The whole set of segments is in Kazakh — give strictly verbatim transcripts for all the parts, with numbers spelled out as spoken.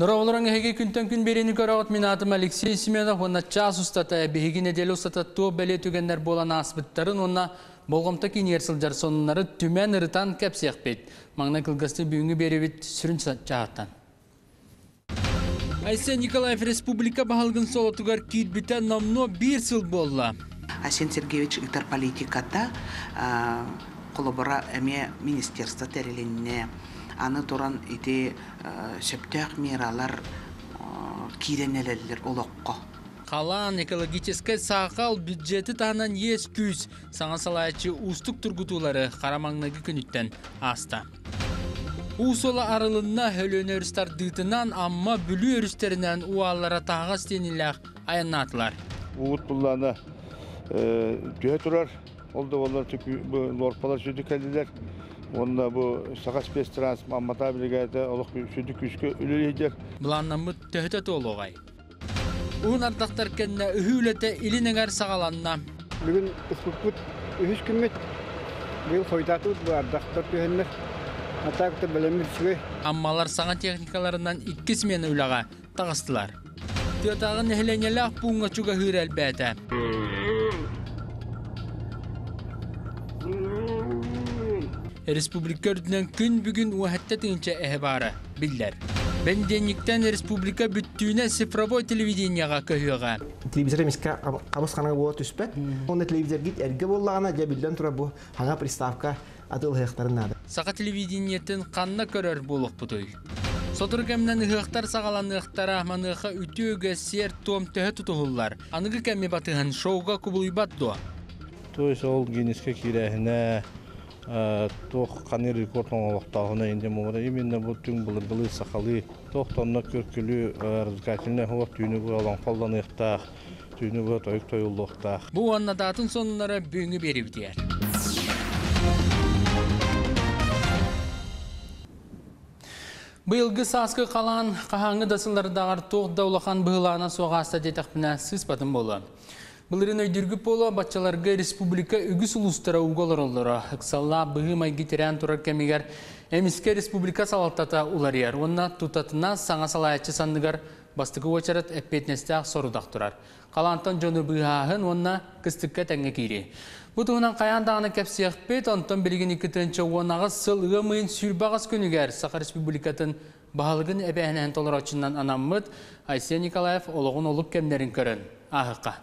Нуравларың әйге күнтен күн берені көрағыт мен атым Алексей Семенов, онна час ұстата бейгі неделі ұстата туы бәле түгендер болан асбыттарын, онна болғымта кейнер сылжар сонынары түмен ұрытан кәпсеқ бейт. Маңна кылғасты бүйінгі беревет сүрін жағаттан. Айса Николаев Республика бағалғын солатуғар кейтбіті намно бір сыл болла. Асен Сергеевич итар политиката коллабора эме министерство терелинне аны туран ити сөптөк миралар киренелелер олоққа. Қалан экологический сақал бюджеті тағынан ес күз саңа салайчы устук тургутулары қарамаңнағы күніттен аста. Усола арылынна хөлөне өрістер дытынан амма бүлі өрістерінен уаллара тағға стенілер аянатылар. Уғыт бұлланы түйе тұрар, олда олар лорпалар сөйді кәлділер. Онда бұл сағас бес транс маммата білігәді олық сөйді күшкі үлілейдер. Бұланнан бұд төхті толуғай. Уын ардақтар кәнне үхілеті илінігер сағаланна. Бүгін ұспықпұт үхіс күммет. Бұл қойдатуыд бұл ардақтар түйенлер. Атақты білемір сүге. Аммалар саңа техникаларынан икки смен үліға тағыстылар. Түйетағын әхіленелі бұңға чуға хыр әлбәті. Республика өрдінен күн бүгін уәхетті тыңча әхбары білдер. Бәнденниктен республика бүттүйіне цифровой телевиденияға көйіға. Телевизор емеске қабыз қанығы болу түспәт. Онда телевизор кет әрге болағына жа білден тұра бұл хаңа приставка атыл ғаяқтарын ады. Сақа телевидениеттен қанна көрер болуқ бұтой. Сотыр кәмінен ұғықтар сағалан ұғықтара манығы үтіөгі сер том төхі тұтығылар. Анығы кәмі батығын шоуға күбілуйбат дуа. Той сол генеске кирәһенә тох қаны рекордның олықтағына енді мұғыда еменде бұл түң бұлырғылы сақалы тоқтанна көркілі разгательне хуақ түйіні бұл алан қалдан ұқтақ түйіні бұл тойық тойылды ұқтақ. Бұл аннадатын сонынлары бүйіңі беріп дейер. Бұйылғы сасқы қалан қағаңы дасылардағар тоқ даулақан бұғылағына соғаста детақпіне сыспатын болы. Бұлырын өйдіргіп болу батчаларға республика үгіс ұлыстара ұғалар олары. Үксалла бұғы майғы терен тұрар кәмегер әміске республика салаттата ұлар ер. Онна тұтатына саңа салаятчы сандығар бастығы өчарат әппетнесті сорудақ тұрар. Қалантан жоны бұғағын онна кістікке тәңе кейре. Бұтығынан қаяндағына кәпсі әқпет, онтан білген екітінші оңағы сыл ұғымын сүрбағыз көнігер Сақа республикатын бағалығын әбәйінен толар очыннан анаммыд Айса Николаев олығын олық кәмдерін көрін. Ағыққа.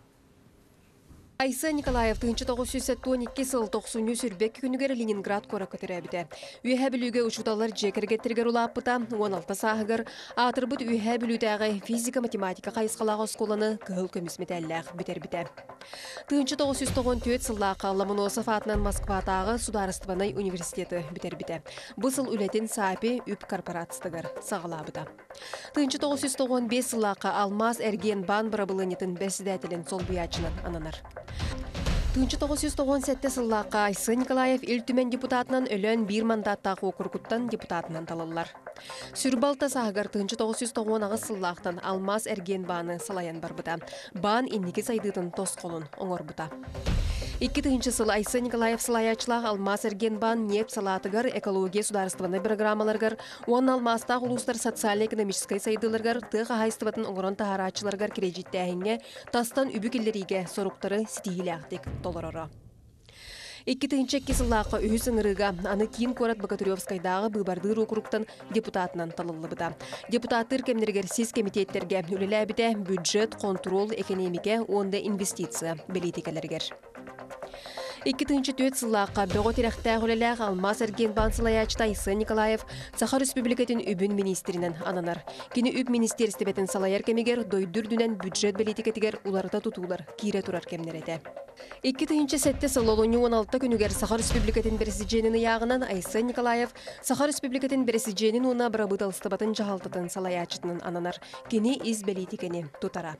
Айса Николаев тыынчы тогуз жүз он эки сыл токсонню сүрбек күнүгер Ленинград кора көтөрөбүтө. Үйһэ билүүгө учуталар жекергеттергер улааппыта он алты саагыр атырбыт үйһэ билүүдөгө физика математика кайыскалага осколаны кыл көмүсметеллер бүтербите. Тыынчы тогуз жүз тогон төрт сыллаакка Ломоносов атынан Москватагы Сударственный университети бүтербите. Бу сыл үлетин Сапи үп корпорациятыгар сагалабыта. Тыынчы тогуз жүз тогон беш сыллаакка Алмаз Эрген бан барабылынытын бесидетилин сол буячынан ананар. Тыынчы тогуз жүз тогон сетте сыллаакка Айса Николаев ил түмен депутатынан өлөн бир мандаттагы округуттан депутатынан талаллар. Сүрбалта саагар тыынчы тогуз жүз тогон агыс сыллаактан Алмаз Эрген баны салаян барбыта. Бан инники сайдытын тосколун оңорбута. Икки тыынчы сыл Айса Николаев салаячылаг Алмаз Эрген бан нефть салатыгар экология сударственный программаларгар, он алмастаг улустар социально-экономической сайдыларгар тыга хайстыбатын оңорон тахарачыларгар кредиттәһиңе тастан үбүкиллериге соруктары ситигилектик толороро. Икки тыынчы сыллаакка үһүс ыңырыга аны кийин Корат Богатыревскайдагы Быбардыр округтан депутатынан талылыбыта. Депутаттыр кемнергер сиз комитеттерге үлеләбите бюджет, контрол, экономика, онда инвестиция белитикелергер. Икки тыынчы төт сыллаакка бөгө терехтээ үлеләг Алмаз Эрген бан салаячта Айса Николаев Саха республикатын үбүн министринен ананар. Кини үб министерстветин салаяр кемигер дойдур дүнен бюджет белитикетигер уларыта тутуулар кире турар кемнерете. Икки тыынчы сетте сылолоню он алты күнүгер Саха республикатын президенtin ягынан Айса Николаев Саха республикатын президенtin уна брабыталстыбатын жахалтатын салаячытын ананар. Кини из белитикени тутара.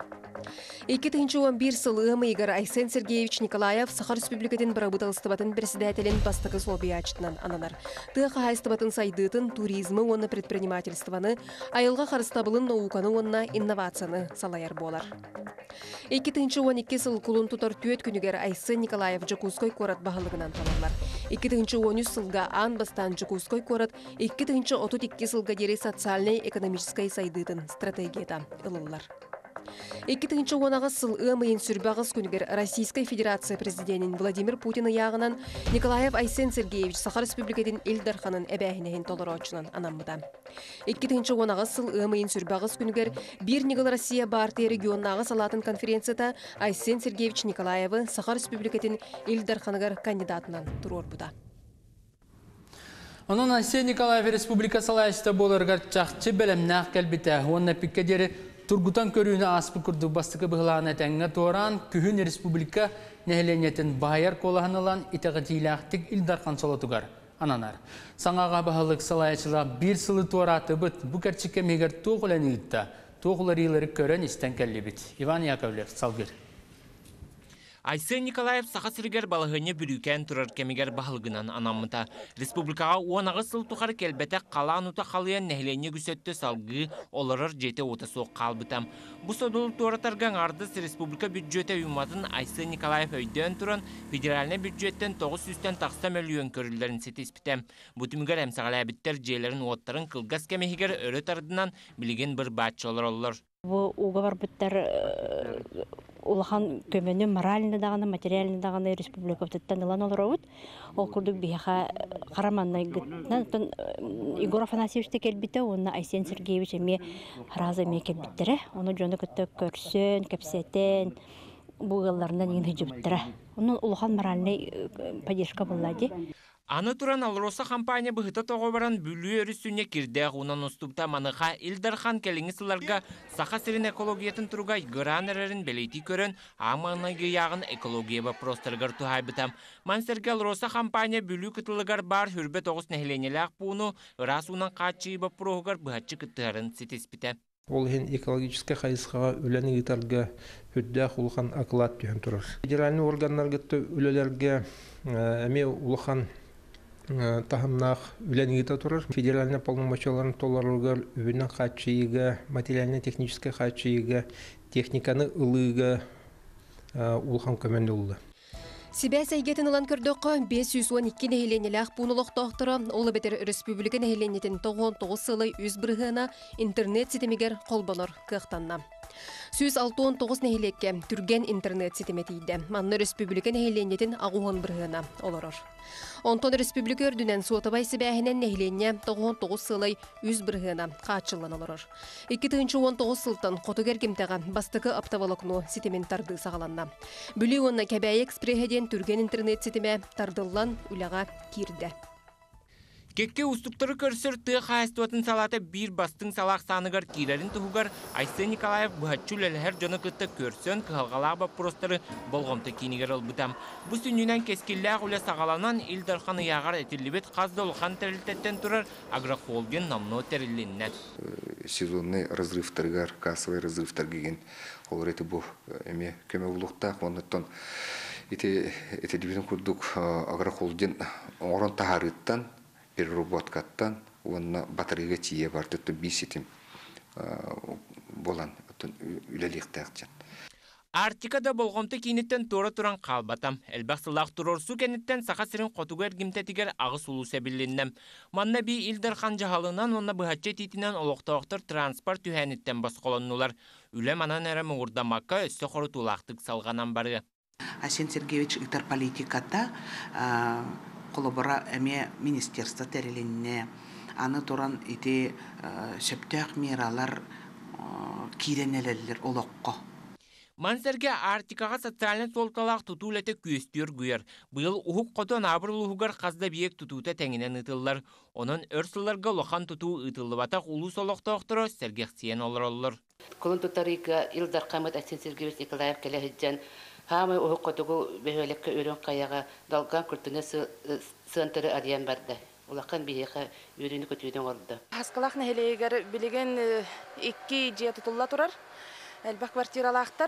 эки тыгынчы он бир сылы мыйгар Айсен Сергеевич Николаев Сахар Республикатын барабыт алыстыбатын председателен бастығы солбиячтынан ананар. Тыға хайстыбатын сайдытын туризмы онны предпринимательстваны, айылға қарыстабылын науканы онна инновацияны салаяр болар. эки тыгынчы он эки сыл кулун тутар түөт күнігер Айсен Николаев Жакуской корат бағалығынан талалар. эки тыгынчы он үч сылга ан бастан Жакуской корат, эки тыгынчы отут эки сылга дери социальный экономической сайдытын стратегията ылылар. эки тыгынчы он агыс сыл ымайын сүрбағыз күнігер Российской Федерация президентин Владимир Путин яғынан Николаев Айсен Сергеевич Сахар Республикатын Элдарханын әбәхінеген толырочынан анамыда. эки тыгынчы он агыс сыл ымайын сүрбағыз күнігер бир Нигыл Россия Бартия регионнағы салатын конференцията Айсен Сергеевич Николаевы Сахар Республикатын Элдарханыгар кандидатынан тұрор бұда. Onun Айсен Николаев Республика салайышта болырғар чақчы бәлемнәқ кәлбіті. Онна пиккедері Тургутан көрүүнө аспы күрді бастықы бұғылағына тәңі торан күхін республика нәхіленетін байар колағанылан итағатилақтық илдарқан солатугар. Ананар. Саңаға бағылық салайычыла бір сылы тораты бұд бұ кәрчікке мегер тоғыланы ұйтта. Тоғылар елері көрін істен кәлі біт. Иван Яковлев, салгыр. Айсен Николаев сақасыргер балығыне бүрікен тұрар кемегер бағылғынан анамыта. Республикаға оңағы сыл тұқар келбеті қалан ұта қалыян нәхілене күсетті салғы оларыр жеті ота соқ қалбытам. Бұ содыл торатарған ардыс республика бюджеті ұйыматын Айсен Николаев өйден тұран федеральны бюджеттен тоғыз жүзден тақста мөліен көрілдерін сетеспітем. Бұтымгер әмсағал әбіттер жейлерін оттарын қылғас кемегер өрі тардынан білген бір бәтші олар олар. Бұл уғавар бұттар улахан көмені моральны дағаны, материальны дағаны республика бұттан ұлан олар ауыд. Ол күрдік бейха қараманнай гүттінен. Игор Афанасьевичті келбіті, оны Айсен Сергеевич әме разы әме келбіттірі. Оны жоны күтті көрсін, көпсетен, бұғыларынан ең хүджі біттірі. Оның улахан моральны поддержка болады. Аны туран Алроса компания бұғыта тоғыбаран бүлі өрісіне кірдіғ ұнан ұстыпта маныға Илдархан кәліңісілерге сақа сірін экологиятын тұруға ғыран әрерін бәлейті көрін аманайғы яғын экология вопростарғар тұхайбытам. Мансерге Алроса компания бүлі күтілігар бар хүрбе тоғыз нәхіленелі ақпуыны ұрас ұнан қатшығы бапырығығар бұғатшы күттіғарын сетеспіті. Ол хен экологический хайысқаға үләні гитарға хүддәқ ұлған ақылат түйін тұрыр. Федеральный органларға үлелерге әме ұлған тахымнақ үләнігіті тұрыр. Федеральный полномочияларын толарылғар өбінен қатшыйыға, материально-технический қатшыйыға, техниканы ылыға ұлған көменді ұлды. Сибәс әйгетін ұлан көрдіқі бес жүз он екі нәйленелі ақпуынылық тоқтыры, олы бәтер республика нәйленетін тоғыз тоғыз сылы үз бірғына интернет сетемегер қолбаныр қықтанна. Сүз алты он тоғыз нәйлекке түрген интернет сетеметейді. Манны республика нәйленетін ағуын бірғына оларыр. Онтон республика өрдінен суатабай сібәхінен нәйлене тоғыз тоғыз сылы үз бірғына қатшылан оларыр. эки тыгынчы он тоғыз сылтан қотығер кемтіға бастықы аптавалықну сетемен тарды сағаланна. Бүлі онна кәбәй экспрехеден түрген интернет сетеме тардылан үліға кирді. Кекке устуктары көрсір тұғы қайыстуатын салаты бір бастың салақ санығар кейлерін тұғығар Айсен Николаев бұхатчул әлхер жоны күтті көрсін қығалғалақ бапыростары болғымты кейінігер ұлбытам. Бұ сүнінен кескілләғ үлі сағаланан Илдархан яғар әтілібет қазды ұлған тәрілтеттен тұрар агрохолден намно тәріліннен. Сезонный разрывтаргар, кассовый разрывтар деген олар еті бұл әме көмі ұлықтақ, оныттан еті дебетін күрдік агрохолден оңырын тағарыттан переработкаттан онна батарейга тие бар төттө бисетим болан үлеликтакчан. Артикада болгомты кинеттен тора туран калбатам. Элбаксылак турорсу кенеттен сака сирин котугер гимтетигер агыс улуу себилиннем. Манна би Илдархан жахалынан онна быхатчы титинен олоктоктор транспорт түһәниттен басколоннулар. Үлем анан эре мугурдамакка өссө хорутулактык салганан бары. Айсен Сергеевич итар политиката колобора эме министерство терелинне аны туран ити сөптөк миралар киренелелер олокко. Мансерге Артикаға социальный толталақ тұтулеті көстер гүйер. Бұл ұхық қотон абырыл ұхығар қазда биек тұтуыта тәңінен ұтылылар. Оның өрсілерге лоқан тұту ұтылы батақ ұлы солықта оқтыры сәргексиен олар олар. Құлын тұтарыға Илдар Қамыт Айсен Сергеевич Николаев кәләхіджен хамы ұхық қотығы бәйөлекке өрен қаяға далған күртіне сығантыры ариян барды. Улақан бейеқі өрені көтүйден орды. Хасқалақ нәхелегер білеген екі жия тұтылла тұрар. Әлбәк квартиралақтар,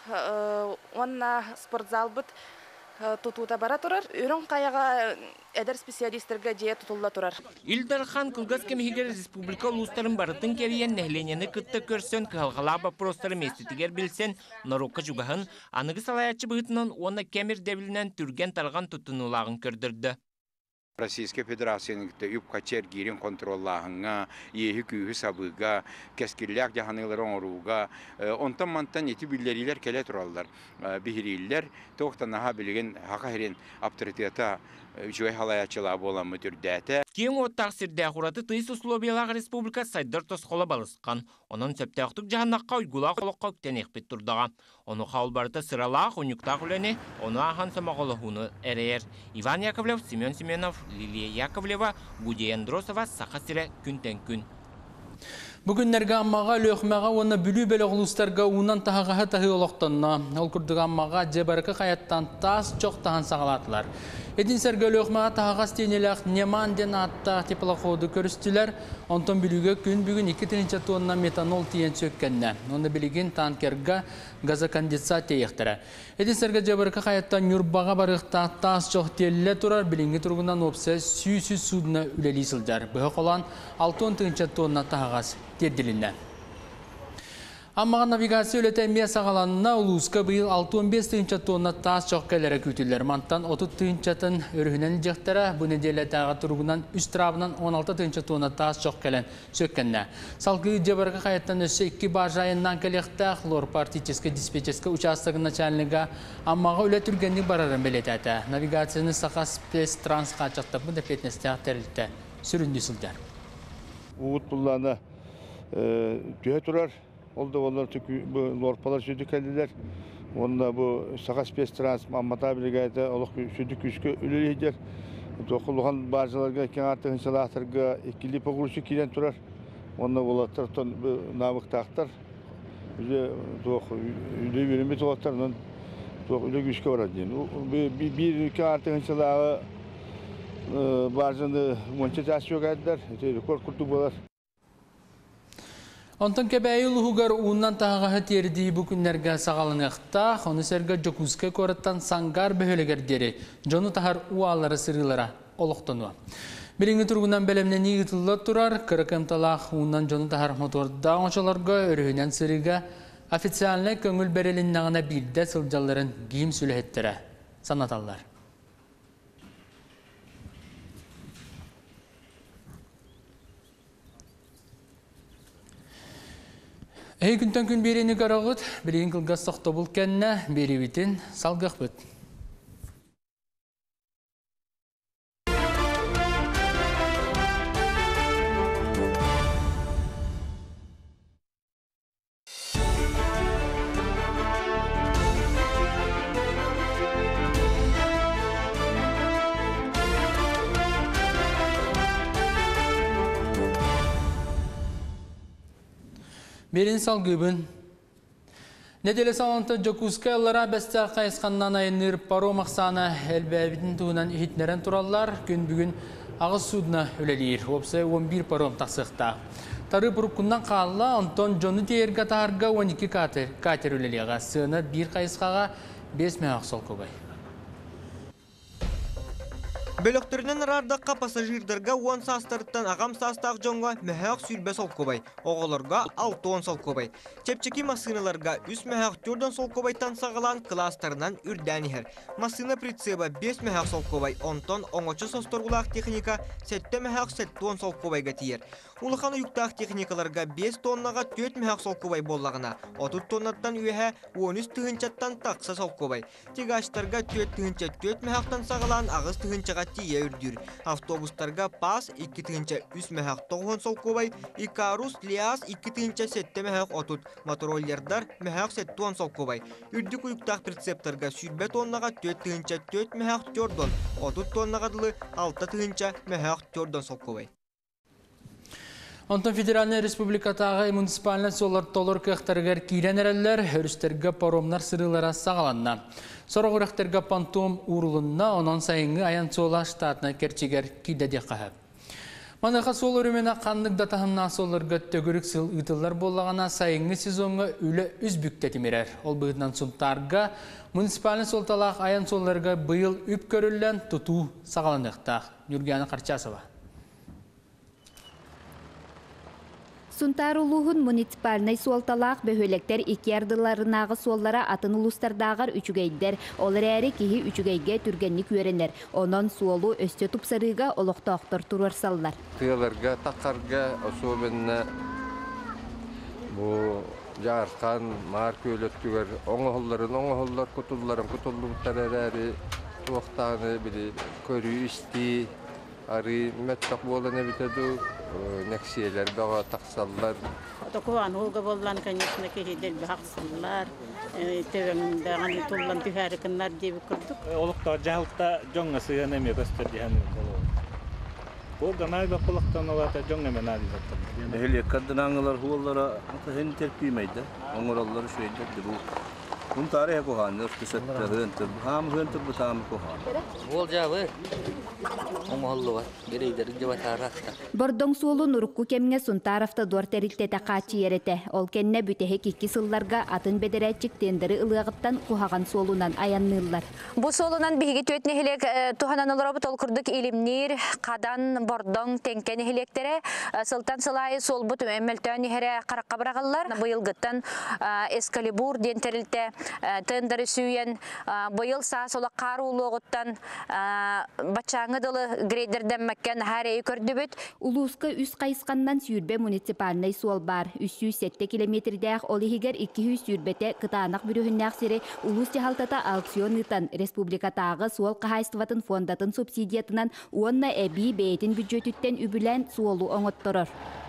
онна спортзал бұд тұтуыта бара тұрар. Үрін қаяға әдір специалистерге жия тұтылда тұрар. Илдархан Кылгас кемигер республика улустарын барытын келиен нәхленені кытты көрсен кылғала вопростары местетігер білсен Норукка жуғағын анығы салаятчы бұғытынан оны кемір дәвілінен түрген тарған тұтынулағын көрдірді. Российская Федерацияның үпкачер гирин контроллағыңа, ехі күйі сабыға, кәскерләк жағаныларын оруға, онтан мантан еті білдерілер келе тұралдар. Бігірілер, тоқтан аға білген хақа херен авторитета жөй халаячылаа боламы түрдәті. Кейін оттақ сірдә құраты тыйс условиялағы республика сайдар тосқола балысқан. Оның сөптәқтік жағанаққа ұйгула қолыққа өктен екпет тұрдаға. Оны қаулбарыты сыралақ ұнюктақ үләне, оны ахан самағылығыны әрейер. Иван Яковлев, Семен Семенов, Лилия Яковлева, Гудия Андросова, Сақасыра, күнтен күн. Бүгіннерге аммаға лөқмәға оны бүлі бәлі ғылыстарға ұнан тағаға тағы олықтанна. Ол күрдігі аммаға жебарықы қаяттан тас жоқ тағын сағалатылар. Эдин сәргі лөқмәға тағаға стенеләқ неман ден атта теплоходы көрістілер. Онтон бүліге күн бүгін екі тінінші тонна метанол тиен сөккенне. Оны білеген танкерға газоконденсат ектірі. Эдин сәргі жебарықы қаяттан нүрбаға барықта тас жоқ телілі тұрар білінгі тұрғынан опсы сүй-сүй судына үлелі сылдар. Бұғы қолан алты тінінші тонна тағағас терділінне. Аммаға навигация өлеті әмия сағаланына ұлуысқа бұйыл алты он бес тыынча тонна тас жоқ кәлері күтілер. Мантан отыз тыынчатын өрігінен жектері бұл неделі тағы тұрғынан үш трабынан он алты тыынча тонна тас жоқ кәлен сөккенне. Салғы жабарға қайаттан өсі екі бажайыннан кәліқті хлор партическі диспетческі участығын начальныға аммаға өлет үргенді барарын білетәті. Навигацияны сақа спес транс қачақты бұнда петнесті ақтарылды. Сүрінді сүлдер. Уғыт бұлланы түйе тұрар. Олда олар лорпалар сөйді кәлділер. Онда бұл сақа спес транс маммата білігайда олық сөйді күшкі үлелейдер. Тоқылған баржаларға кен артығын салақтарға екілі пұғыршы келен тұрар. Онда олаттар навықтақтар. Үлі бөлінбе тоқтар, үлі күшкі барады. Bir кен артығын салағы баржаны монча жасы жоқ әділер. Рекорд күрді болар. Онтан кәбәйі ұлығығар ұннан тағаға терді бүкіндерге сағалынықта, оны сәргі жокузке көріттен саңғар бөхелегердері, жоны тағар уалары сырылара олықтануа. Біліңі тұрғынан бәлемнен егітілі тұрар, кірікімталақ ұннан жоны тағар моторда оңшаларға өрігінен сырыға официалны көңіл бәреліннағына білді сылжаларын гейм сүліхеттері. Санаталар. Әй күнтен күн берені қарағыд, білейін қылғас соқты бұл кәніне бері бітін салғақ бұд. Берін салғыбын. Неделе саланты жокузка аллара бәстәр қайысқаннан айыныр паро мақсаны әлбәбетін туынан үйітнерін тұралар күн бүгін ағыз судына өлелейір. Опсы он бір паром тақсықта. Тары бұрыққыннан қалла Антон Джоны дейерге тағырға он екі катер өлелеға. Сыны бір қайысқаға бес мәғақ сол көбай. Бөлөктөрүнөн ардакка пассажирдерге он састырыттан агам састак жоңго мәхәк сүлбе солкобай, оголорга алты он солкобай. Чепчеки машиналарга үч мәхәк төрдөн солкобайтан сагалан кластерынан үрдәнихер. Машина прицеба беш мәхәк солкобай, онтон оңочо состоргулак техника сетте мәхәк сетте он солкобайга тиер. Улахан уюктак техникаларга беш тоннага төрт мәхәк солкобай боллагына, отуз тоннаттан үйәһә он үч тыгынчаттан такса солкобай. Тигаштарга төрт тыгынча төрт мәхәктан сагалан агыз тыгынчага тие үрдүр. Автобустарга пас iki тыгынча үч мәхәк тогон солкобай, Икарус Лиас iki тыгынча сетте мәхәк отут, мотороллердар мәхәк сетте он солкобай. Үрдүк уюктак прицептарга сүрбе тоннага төрт тыгынча төрт мәхәк төрдөн, отуз тоннага дылы алты тыгынча мәхәк төрдөн солкобай. Онтон Федеральный Республикатағы муниципальный солар толыр кықтарғар кейрен әрәлілер өрістерге паромнар сырылара сағаланна. Сорғы рәқтерге пантом урылынна, онан сайынғы аян сола штатына керчегер кейдәде қағып. Маныға сол өрімені қандық датахымна солырға төгірік сыл ұйтылар болағана сайыңғы сезонға үлі үзбүктетімерер. Ол бұғытнан сұнтарға муниципалин солталақ аян соларға бұйыл үп көрілен тұту сағаландықтақ. Нүргияна Қарчасова. Сунтарулуғын муниципальный суалталақ бөхөлектер iki ардыларынағы суаллара атын улустардағар үчүгейдер. Олар әрі кихи үчүгейге түргенник өренер. Онон суолу өсте тупсарыға олықтақтыр турарсаллар. Тыяларға, таққарға, особенно бұл жарқан, мар көйлөттігер, оңғылларын, оңғыллар, күтулларын, күтуллуқтар әрі, туақтаны білі көрі істі, ары мәттақ боланы бітеді. Нәксиелер баға тақсаллар. Отокуан олга боллан, конечно, кехидер бақсаллар. Төвеңдәғаны тұллан түхәрікінлар деп күрдік. Олықта жағылықта жоңға сыған әме көстер дегені болу. Ол ғанай бақ олықтан олата жоңға мен әді бақтыр. Әлі қаддан аңылар хуаллара аңқы терпеймейді. Оңыралары шөйдер бұл. Бұл тарихы қоған, өртісетті ғынтыр, ғам ғынтыр бұл тамы қоған. Ол жауы, оңғылы бар, берейдері деп атарақта. Бордың суолу нұрыққу кемге Сунтаровта дуар тәрілтеті қачы ереті. Ол кенне бүтеhe кекки сылларға атын бедерәтчік тендері ылығыттан құхаған суолунан аяннылар. Бұл суолунан бігі төтіне хелек туғанан олар бұт ол күрдік илімнер, қадан, бордың, тенкені хелектері, сылтан сылайы сол бұт өмелтөні хәрі қараққа бірағалар. Бұйылғыттан эскалибур ден тәрілті тендері сүйен, бұйыл саа сола қару ұлығыттан бачаңы дылы грейдерден мәккен әрейі көрді бүт. Улуска үс қайысқаннан сүйірбе муниципальный суол бар. үч жүз сетте километрдәқ олихигер iki yüz сүйірбеті қытанақ бүрігіннәқ сірі улус техалтата аукционытан республикатағы суол қағайстыватын фондатын субсидиятынан онна әбі бәйтін бюджетіттен үбілән суолу оңыттырыр.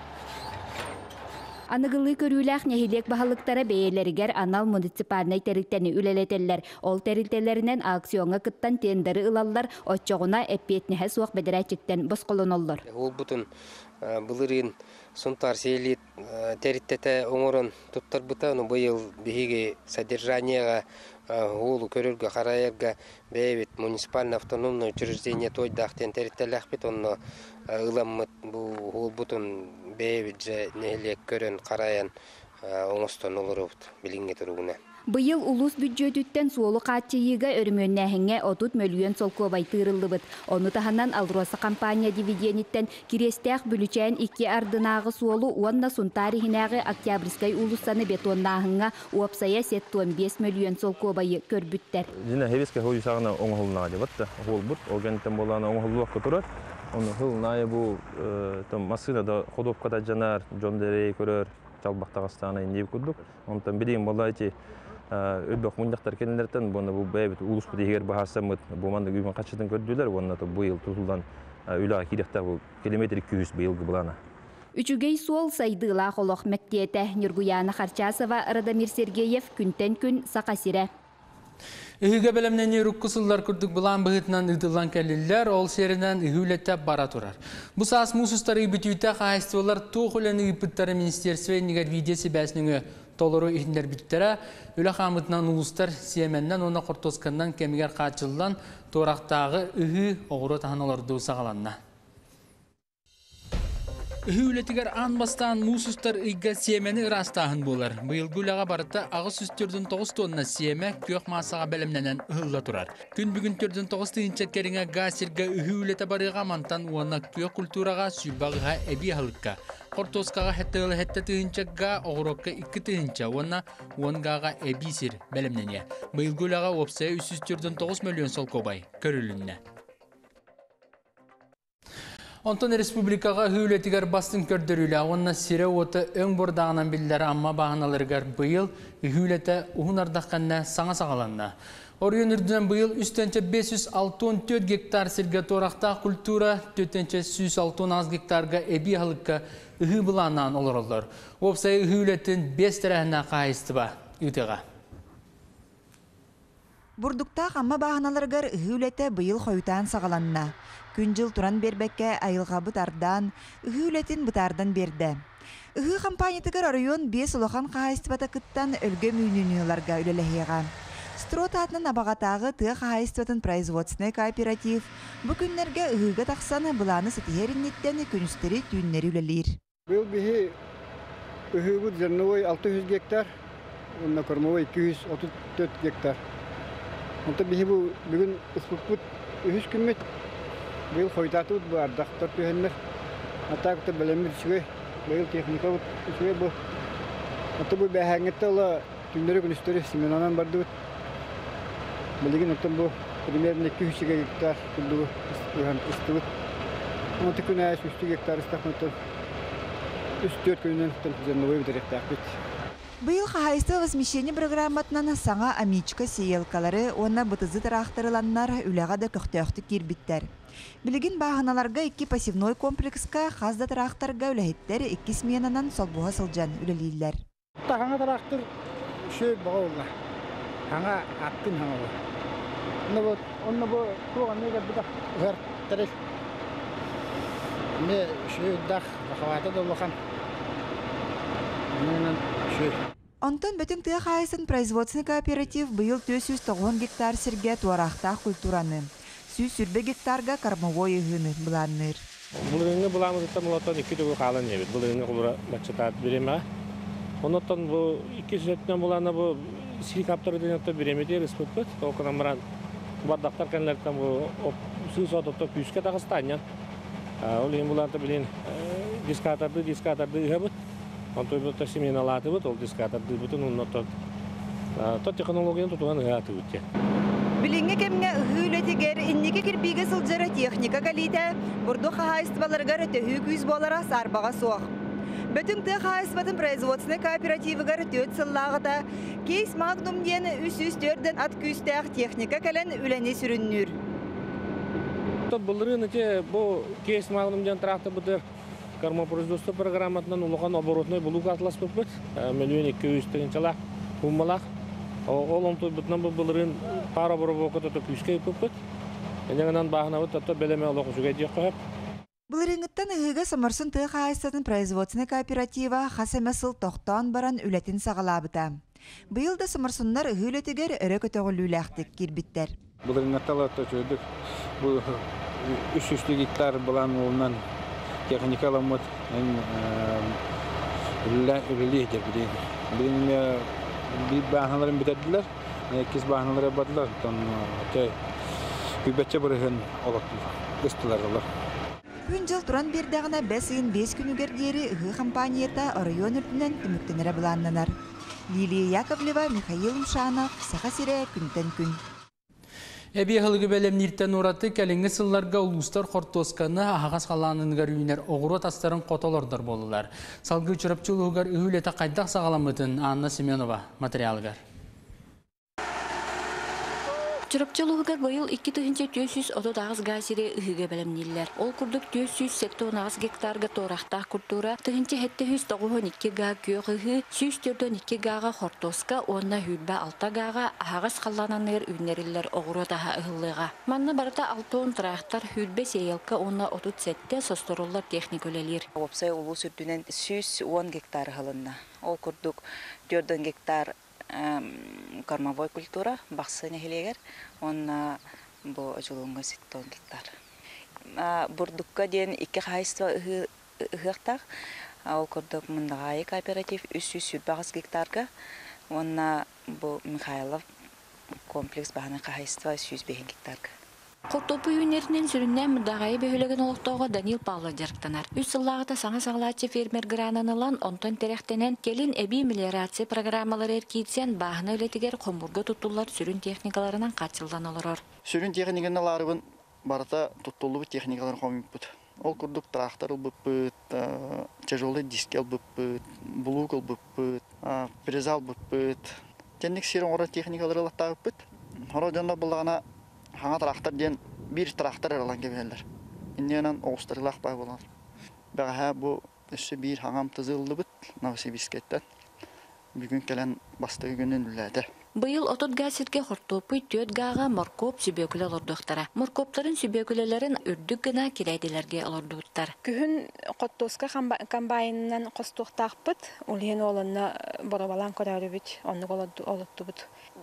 Анығылы көріләқ нәхилек бағалықтары бәйелерігер анал муниципальный тәрілтені үлелетелер. Ол тәрілтелерінен аукционға кыттан тендері ылалар, отчоғына әппетнеге суақ бәдірәчіктен бұсқылын олар. Ол бұтын бұлырын сұнтар сейлет тәріттеті оңырын тұттар бұта, бұйыл бігеге содержанияға олу көрілгі қарайырға бәйбет муниципальный автономный учреждение тойдақтен тәріттеләқ бет, оны ыламмыт бұл бұтын бәйбет жа нәхілек көрін қарайын оңыстан олыр өт білінге тұрғына. Бұйыл улус бюджетіттен суолу қатчыйыға өрмөннәхіңе отут мөлүйен солкобай тырылды бұд. Оны таханан алроса компания дивидениттен кирестәқ бүлічән икі ардынағы суолу уанна сунтарихинағы Октябрьскай улуссаны бетоннағыңа уапсая сеттон бес мөлүйен солкобайы көрбүттер. Жина хевеске хойу сағына оңғылына деп атты. Ол бұд, органиттен болағына оңғылуақ көтірір. Оны хылнайы бұл масынада ходовкада жанар, жондерей көрір, жалбақтағыстағына индейіп көрдік. Онтан білейін болайты өбөк мұндақтар келіндерден бұны бұл бәйбіт ұлыс бұд егер бағасамыд бұманды үймен қатшыдың көрділер, оны бұйыл тұтылдан үліға керектақ бұл километр iki yüz бұйылғы бұлана. Үчүгей суол сайдыла қолық мәктеті Нүргияна Қарчасова, Радамир Сергеев, күнтен күн сақасире. Үхіге бәлемнен үріккісылдар күрдік бұлан бұғытынан ұйтылан кәлілер, ол серінен үхілеттеп бара тұрар. Бұл саас мұсыстары үбітүйті қағайстывалар тоғыланы үпіттары министерсве негер видеосы бәсініңі толыру ихіндер біттері, үлі қамытынан ұлыстар сиеменнен оны қортосқаннан кемігер қачылдан торақтағы үхі оғыру тағаналарды сағаланна. Үхілетігер анбастан мұсыстар үйгі сиемені ұрастағын болар. Бұйыл гүліға барыта ағыз үстердің тоғыз тонна сиеме көк масаға бәлімненен ұхылла тұрар. Күн бүгін төрдің тоғыз түйінші керіңе ғасырға үхілеті барыға мантан уанна көк культураға сүйбағыға әбі халыққа. Қортосқаға хәттіғылы хәтті түйіншіға оғырыққа екі түйінші уанна уанғаға әбі сир бәлімнене. Бұйыл гүліға опсая үш жүз төрт тоғыз миллион сол кобай көрілінне. Онтон республикаға хүйлетігер бастың көрдірілі, онна сире оты өң бордағынан білдері амма бағаналарығар бұйыл хүйлеті ұғын ардаққанна саңа сағаланна. Орыйын үрдінен бұйыл үстенче бес жүз алтын төрт гектар сірге торақта культура, төтенче жүз алтын аз гектарға әбі халыққа үхі бұланнан олар олар. Опсай хүйлетін бес тәрәхіна қайысты ба үтіға. Бурдуктақ амма бағаналарығар хүйлеті бұйыл қойытан сағаланна. Күн жыл туран бербекке айылға бұтардан, үхілетін бұтардан берді. Үхі компаниятығыр арыйон бес ұлақан қағайстыбата кыттан өлгі мүйнініларға үлеліхеға. Фокстрот атынан абағатағы тыға хайыстатын производственный кооператив бұ күннерге ұғыға тақсаны бұланы сатихеріннеттені күністері түйіннері үлелер. Бұл бігі ұғыбыт зерновой алты жүз гектар, онна кормовой екі жүз отыз төрт гектар. Онта бігі бұл бүгін ұспықпыт үхіз күммет, бұл қойтаты бұд бұл ардақтар түйенлер. Атақта бәлемір үшіге, бұл техника бұд үшіге бұл. Онта бұл бәхәңетті ола түндері күністері семенанан барды бұд. Білген оттан бұл примерно iki yüz гектар күндігі үсті бұд. Онта күн әйс үш гектар ұстақматтан үш төрт күннен зерновой бұдыректақ бұд. Быйыл хахайсты возмещение программатынан саңа амичка сейелкалары онна бытызы тарақтырыланнар үләға да көқтөқты кирбиттер. Білігін бағаналарға екі пассивной комплекска қазда тарақтарға үләхеттер екі сменанан солбуға сылжан үлелейлер. Тағаңа тарақтыр шөй баға олға. Хаңа аттын хаңа бұл. Онна бұл туған неге бұдақ ғыр тәрек. Не шөй дақ бақаваты долуған. Онтон бөтін тыға хайсын производственный кооператив бұйыл төрт жүз тоғыз гектар серге туарақтақ культураны. Сүй сүрбе гектарға кормовой ұғыны бұланыр. Бұлыңы бұламызыттан бұлаттан екі түгі қалан ебет. Бұлыңы құлыра бачатат береме. Онаттан бұл екі жүзеттен бұланы бұл сирик аптары денетті беремеде республикат. Оқынан мұран бардақтар кәнілерден бұл сүй сототты күйіске тағыстанян. Ол ең бұланты білен дискатарды, дискатарды ұға бұд. Онтой бұтта семеналаты бұд, ол дискатарды бұтын ұннаттан. Тот технологиян тұтуған ұғаты бұд. Біліңі кемге ұғы үлетігер, иннеке кірбейге сылжары техника калиді, бұрды қағайыстыбаларғар өтігі күйіз болара сарбаға соқ. Бөтін тұғы қағайыстыбатын производственный кооперативігар төт сыллағыда, кейс магнум дені үс жүз төрден ат күйістәқ техника кәлін үләне сүріннүр. Бұлырын өте бұл кейс магнум ден трактор бұдыр. Кормопроизводство программатынан улуған оборотной бұлуға атлас бұд, миллион екі жүз тігіншалақ, ұмалақ. Ол омтой бұтынан бұл бұлырын пара бұры бұқыт өті күйіске бұд. Әнеңінен бағына бұд, өті бәлеме олық жүге дек қойып. Бұлырыңыттан ұғыға самарсын тұғы қайыстатын производственный кооператива қасемесіл тоқтан баран үлетін сағалабыта. Бұйыл да самарсынлар ұғы үлетігер өрі көтіғілі үләқтік кербіттер. Бұлырыңыттал өті жөдік, бұл үш жүз гектар бұлан олынан техникаламыд үлелейді білейді. Білейді бағаналарын бітәділер, кез бағаналары бадылар. Күбәтче бұрығын ұстылар олар. Күн жыл тұран бердіғына бәс үйін бес күнігер дері ұғы компанията район үртінен түміктенері бұланнанар. Лилия Яковлева, Михаил Мшанов, Саха Сире, күнтен күн. Эбе хылгы бәлем ниртен ураты кәліңгі сылларға улустар қортосканы ағас қаланынығар үйінер оғыру тастарын қоталардар болылар. Салғы чырапчылығығар үйілеті қайдақ сағаламытын Анна Семенова материалығар. Чырапчылығығар бойыл iki bin dört yüz otuz dokuz газире үхіге бәлемнелер. Ол күрдік dört yüz seksen dokuz гектарға торақтақ күртура, жүз тоқсан екі га күйіғі, жүз төрт екі гаға хортоска, онна хүлбә алты гаға ағас қалананыр үйнерілер оғыру таға ұғылыға. Манны барыта алтын тұрақтар хүлбә сейелка онна отыз сетте состырулар техник өлелер. Опсай олу сүрдінен жүз он гектар ғылынна. Ол күрдік төрт гектар кормовой культура, бақсы нәхелегер, онна бұл жылуңға сексен гектар. Бұрдыққа ден екі қайыства ұғықтақ, ол күрдік мұндағайы кооператив үш жүз сүрбағыз гектарға, онна бұл Михайлов комплекс бағаны қайыства үш жүз бес гектарға. Қортопу үйінерінен сүріннен мұндағайы бөхілеген олықтауға Данил Павлов жарықтанар. Үс сыллағыта саңа сағылатшы фермер грананылан онтон теректенен келін әбі мелиорация программалары әркейтсен бағына өлетігер қомбурға тұттулар сүрін техникаларынан қатсылдан олырыр. Сүрін техникаларын барыта тұттулы техникаларын қомып бұд. Ол күрдік трактор бұппыт, тяжелый дискел бұппыт, блугл бұппыт, призал бұппыт. Тенник сирен ора техникалары латтағы бұппыт. Хороденда бұлағына Хаңа трактор ден bir трактор алан кебелер. Инненен оғыстырылақ бай болар. Бәғә бұ үсі бір хаңам тызылды бұд Новосибирскеттен. Бүгін келен басты күнін үләді. Быйыл отут газетке хортопы төт гаға моркоп сүбекілі олырдықтара. Моркоптарын сүбекілелерін үрдік гына келейділерге олырдықтар. Күхін қоттоска комбайнынан қостуқтақ бұд, үлген олынна борабалан көрәрі бұд, оны олытты бұд.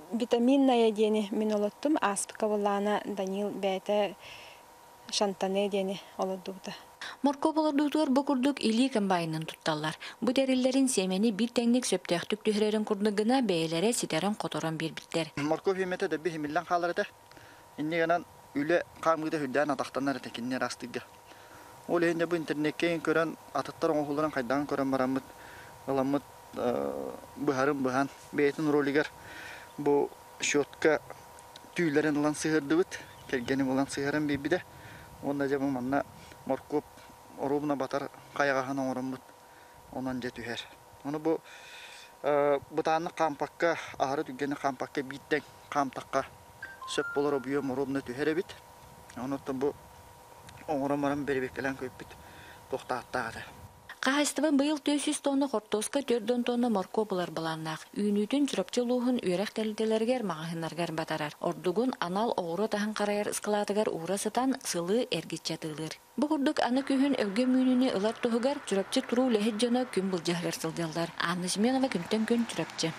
витаминная дени мен олоттум, аспыка боллана Данил бәйті шантане дени олодууда. Морко болордуутуар бу курдук или комбайнын тутталлар. Бу дәрилләрин семени бир тәңник сөптәктүк түһрәрен курдугына бәйләре ситерен которон бирбиттер. Морко химете де би миллион халарда. Иннегенан үле камгыда хүдән атактаннар текинне растыга. Ол энде бу интернетке көрән ататтар оңгуларын кайдан көрән барамыт. Аламыт бу харым бу хан бейтин ролигер бу шотка тüylәрен улан сыгырдыбыт. Келгәне булан сыгырын бибиде. Онда жабы манна моркоп орубна батар каягахан оңоромбут. Онан же түһәр. Оны бу бутаны кампакка, ары түгәне кампакка биттен камтакка сөп болор обуе моробны түһәре бит. Онуттан бу оңоромарым бербекелән көп бит. Токтаттагы. Кахастыбын быйыл төрт жүз тонна хортоска төрт тонна морко булар баланнак. Үйнүтүн чурапчылугун үйрәк тәлделәргә магыннаргар батарар. Ордугун анал оғыры таһан караяр ыскалатыгар урасытан сылы эргитчатылыр. Бу курдук аны күһүн өвгө мүнүне ылар туһугар чурапчы туру лехет жана күн булжагар сылдылар. Анны Сменова күнтен күн чурапчы.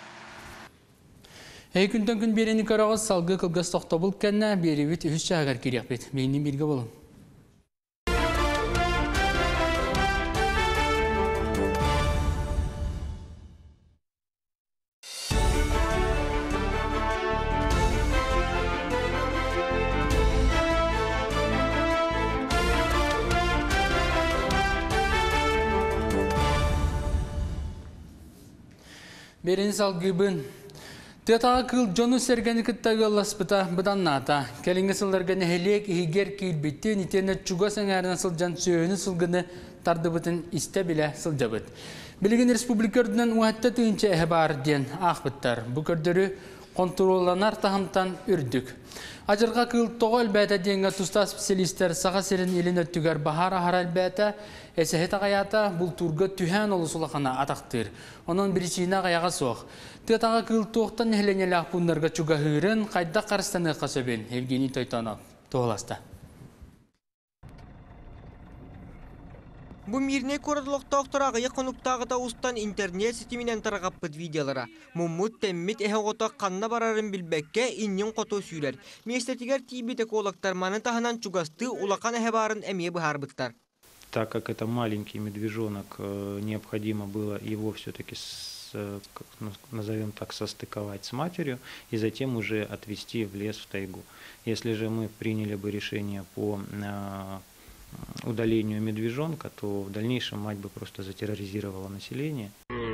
Эй күнтен күн берени карагыз салгы кылгас токтобул кенне берибит үч чагар кирәк бит. Мени бирге болун. Берен салгыбын. Тетаға кыл жону сергені кіттағы ласпыта бұдан ната. Кәлінгі сылларға нәхелек игер кейлбетті нетені чуға сәңәрін сылжан сөйіні сылғыны тарды бұтын істе біле сылжабыт. Білген республикардынан уәтті түйінче әхі бар ден ақбыттар. Бұ көрдірі контролланар тахымтан үрдік. Ажырға кыл тоғы әлбәті денгі тұста специалистер саға серін елін өттігер бағар ағар әлбәті әсәхет ағаята бұл турға түхән олы сұлақана атақтыр. Оның бірісіна ғаяға соқ. Тетаға кыл тоқтан нәхленелі ақпұндарға чуға ғырын қайда қарыстаны қасөбен Евгений Тойтанов тоғыласты. Бу мирне корыдлыктактарагы конуктагыда устан интернет сетиминен тарагаппыт видеолара. Муммут теммит эхогото канна барарын билбекке иннин кото сүйрер. Местетигер тибите колактар маны таханан чугасты улакан эхебарын эмие быхарбыттар. Так как это маленький медвежонок, необходимо было его все-таки, назовем так, состыковать с матерью и затем уже отвезти в лес, в тайгу. Если же мы приняли бы решение по удалению медвежонка, то в дальнейшем мать бы просто затерроризировала население.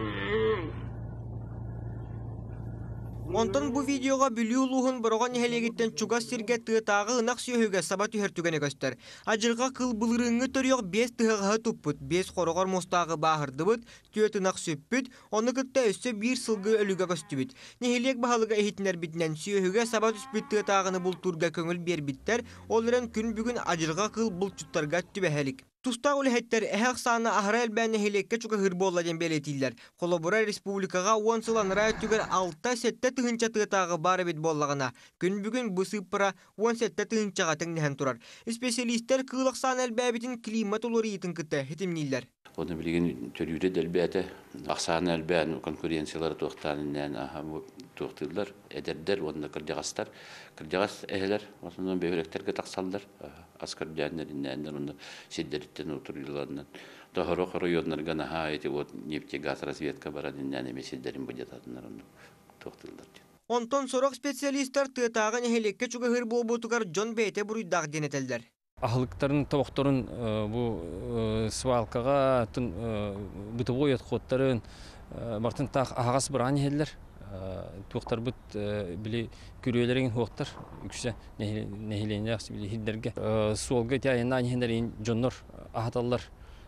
Онтон бу видеога бүлүү улуһун борогон нехелегиттен чугас сирге тыытагы ынак сүйөһүгө саба түһөртүгөнө көстөр. Ажырга кыл былырыңы төрүөк бес тыһыгы туппут, бес корогор мустагы баахырдыбыт, түөт ынак сөппүт, оны кытта өссө бир сылгы өлүгө көстүбүт. Нехелек баһалыга эхитинер битнен сүйөһүгө саба түспүт тыытагыны бултурга көңүл бербиттер, олорен күн бүгүн ажырга кыл булчуттарга түбэхелик. Туста үлэхеттер эхак саны ахара элбәне хелекке чука хыр болла ден белетилер. Колобура республикага он сыланыра өттүгер алта сетте тыгынча тыытагы бары бит боллагына. Күн бүгүн бу сыппыра он сетте тыгынчага теңнехен турар. Специалисттер кыылык саны элбәбитин климат улурыйтын кытта хетимнилер. Оны билген төрүрө делбәте аксаны элбән конкуренциялар токтанынан аха токтылар, эдердер, онда кырдагастар, кырдагас эхелер, основном бебектерге таксалдар, аскардяннариннен, онда сиддерттен утурларынан. Тохоро районнарга наха эти вот нефтегаз разведка барадиннен эмесиддерин будетатындар, онда токтылдар. Онтон сорок специалисттер тыытагы нехелекке чуга хыр болбутугар жон бейте буруйдаг денетелдер. Ахлыктарын, тоқтарын бұл свалкаға, бытовой отходтарын, бартын тақ ағас бір аны елдер. Тоқтар бұт білі күрелерін хоқтар, үксі нәхелене ақсы білі хилдерге. Суолға тәйінна аны елдерін жоннор ағаталар,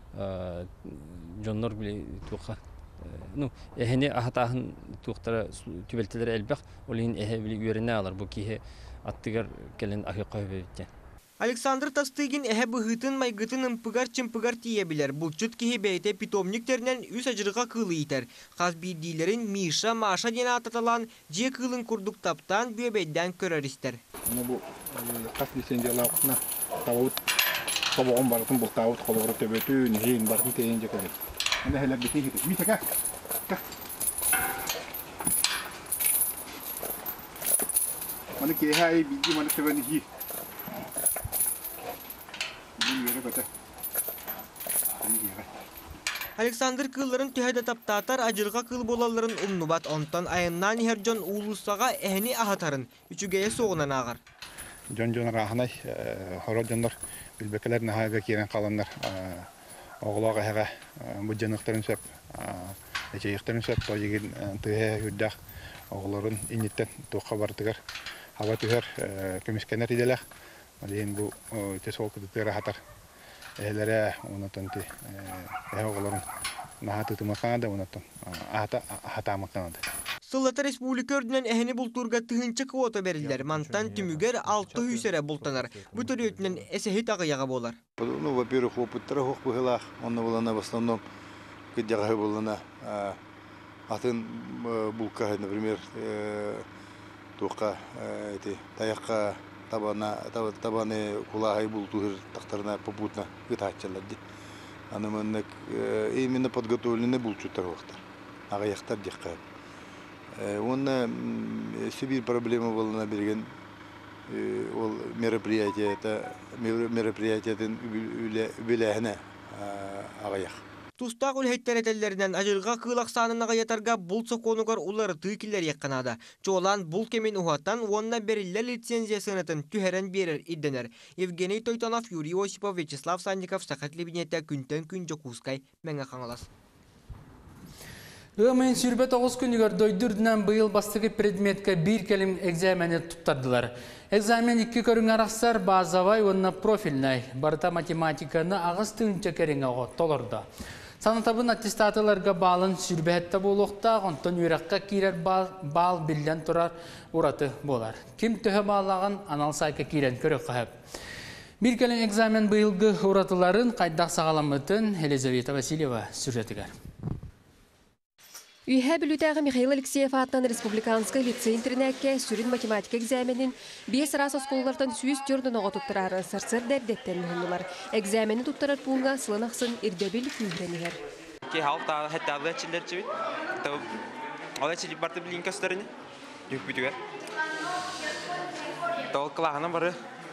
жоннор білі тоққа. Әхіне ағатағын тоқтары түбелтелері әлбәқ, олығын әхе білі үйеріне алар, бұл кейі аттығар кәлін ақиққа өбетті. Александр Тастыгин эхе быгытын майгытын ымпыгар чымпыгар тиебилер. Булчут кихи бейте питомниктернен үс ажырга кылы итер. Хаз бирдилерин Миша, Маша дена ататалан же кылын курдук таптан бөбейден көрөристер. Бу кас лицензиялаакына тавут собогон бартын бул тавут колгоро төбөтүн хейин бартын тейинже келет. Анда хелер бити хит. Миша ка. Mani kehai biji mani tebani hi. Ini yere kata. Ini yere. Александр кылларын түйәді таптатар ажырға кыл болаларын умнубат онтан айыннан херджон улусаға әхіні ахатарын үчігеє соғынан ағар. Жон-жон раханай, хорол жондар билбекелер нахайга кирен қаландар. Оғылаға әға бұджанықтарын сөп, әчейіқтарын сөп, тойығын түйе үрдәқ оғыларын инеттен туққа бартығар. Хава түйер көміскенер иделәқ. Дейін бұл тес ол күдіктері хатар. Элере онотонти э оголорун нахаты тымаканда онотон ата хатамаканда. Сыллата республика өрдүнөн эхини бултурга тыгынчы квота берилдер. Мантан түмүгер алты жүзере бултанар. Бу төрөтүнөн эсехи тагыяга болар. Ну, во-первых, опыттары хок быгылах, онны булана в основном кыдягы булана атын булка, например, тока эти таякка табана табаны кулағай бұл туғыр тақтарына попутна гытачалады. Аныманнак именно подготовлены бұл чутар вақтар. Ағаяқтар декқа. Онна Сибирь проблема болына берген ол мероприятие это мероприятиятын үләһенә ағаяқ. Тустақ үлхеттер етелерінен ажырға кылақ санын ағаятарға бұл соқонуғар улары түйкілер яққанады. Жолан бұл кемен ұғаттан онына берілі лицензия сынатын түхерен берер идденер. Евгений Тойтанов, Юрий Осипов, Вячеслав Сандиков, Сақат Лебенетті күнтен күн жокускай мәңі қаңылас. Өмен сүрбет оғыз күнігер дойдырдынан бұйыл бастығы предметке бір келім экзамені тұптардылар. Экзамен екі көрің арақсар базавай онына профильнай. Барыта математиканы ағыз түнче керің оғы толырды. Санатабын аттестатыларға балын сүрбетті болуқта, онтан үйраққа кейрер бал білден тұрар ұраты болар. Кім түхі балаған анал сайқа кейрен көрі қағып. Bir келім экзамен бұйылғы ұратыларын қайдақ сағаламытын Елизавета Васильева сюжетігер. Үйхә білудәғі Михаил Алексеев атынан Республиканскай лицей интернетке сүрін математика экзаменін бес рас осколлардан сүйіс түрдің оға тұттырары сарсыр дәрдеттен мұхындылар. Экзамені тұттырар пуынға сылынақсын ирдебіл күйіренігер. Ке халықта хәтті алды әтшілдер жібет. Ол әтшіліп барды білін көстеріне жүк бүтігер. Ол қылағынан бары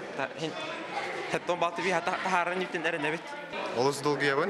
хәттон балты бей харын ептен әрін әбет. Олысы долғы ебін.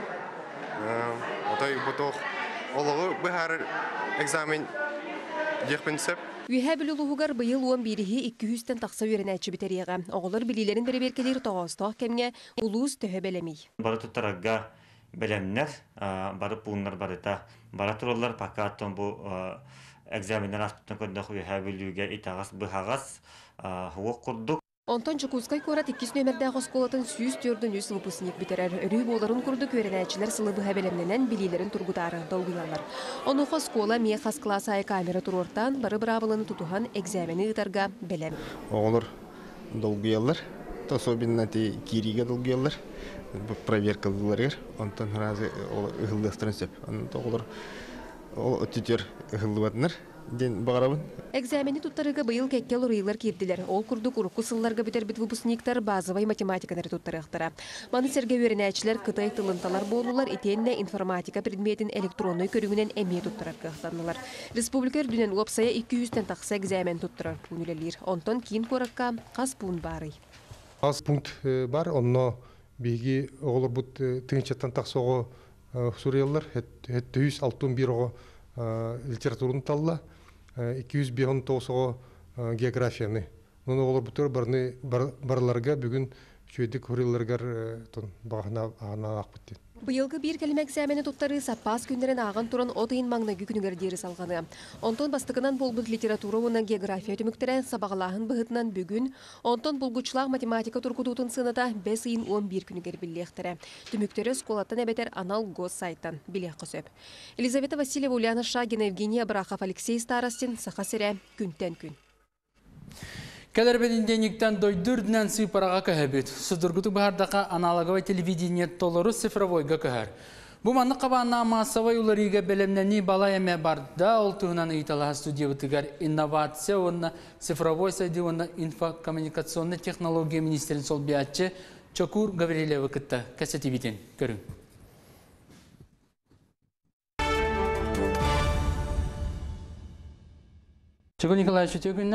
Отай бұтоқ олығы бұхар экзамен декпінсіп. Үйхә білулуғығар бұйыл он бірігі екі жүзден тақса өрін әтші бітереға. Оғылар білілерін бірі беркелер тоғыстық кәмге ұлуыз төхі бәлемей. Бары тұттарағға бәлемнер, бары пұлынлар барыта. Бары тұралар пақа аттың бұл экзаменер астыптың көндіқ үйхә білуге итағас бұхағас хуық құрдық. Онтон Чукускай корат иккис нөмірдәғ осколатын сүйіз түрдің үс выпускник битерер. Үрүй боларын күрді көренәчілер сылыбы әбелемненен білилерін тұргудары долгуялар. Оны оскола мехас классы ай камера тұрортан бары бравылыны тұтуған экзамені ұтарға бәлем. Оғылыр долгуялар, особенно те кириге долгуялар, проверкалыларыр, онтон разы ұғылдастырын сөп. Оғылыр өттетер ұғылдыватыныр. Экзамені туттарыға бұйыл кәккел ұрыйлар керділер. Ол күрдік ұрыққы сылларға бітер біт выпускниктар базовай математиканары туттарықтыра. Маны серге өрінәчілер қытай тылынталар болулар, етенне информатика предметін электронной көрігінен әме туттарар қықтанылар. Республика үрдінен лопсая екі жүзден тақса экзамен туттарар пүнілелер. Онтон кейін қораққа қас пұн бары. Қас пункт бар, онно бейгі оғылыр бұд тыңчаттан тақсоғы сұрыялар, әтті жүз алтын бір оғы литературын талла. iki yüz bir on toğusuğa geografiyаны. Оны олар бұтыр барларға бүгін шөйдік хүрелерге бағына ағақ бұттен. Бұйылғы бір кәлім экзамені тұттары саппас күндерін ағын тұрын отайын маңна күкінігер дері салғаны. Онтон бастығынан болбыд литература оны география түміктерін сабағылағын бұғытынан бүгін, онтон бұлғычлақ математика тұрқудутын сыныда бес айын он бір күнігер білектірі. Түміктері сколаттан әбетер анал гос сайттан білек қысып. Елизавета Васильева, Ульяна Шагина, Евгения Брахов, Алексей Старостин, Сақасыря, күнтен күн. Кәлербедінденіктен дойдырдынан сыйпараға көһәбет. Судыргуту бағардаға аналоговай телевидение толыры цифровойға көһәр. Бұ манны қабанна массовай уларыға бәлемнәні бала әмә барда олтығынан ұйталаға студия бұтығар инновация, онна цифровой сайды, онна инфокоммуникационный технология министерін сол биятчы Чокур Гаврилева кітті кәсеті бітен көрің. Чокур Николаевич өте күннен?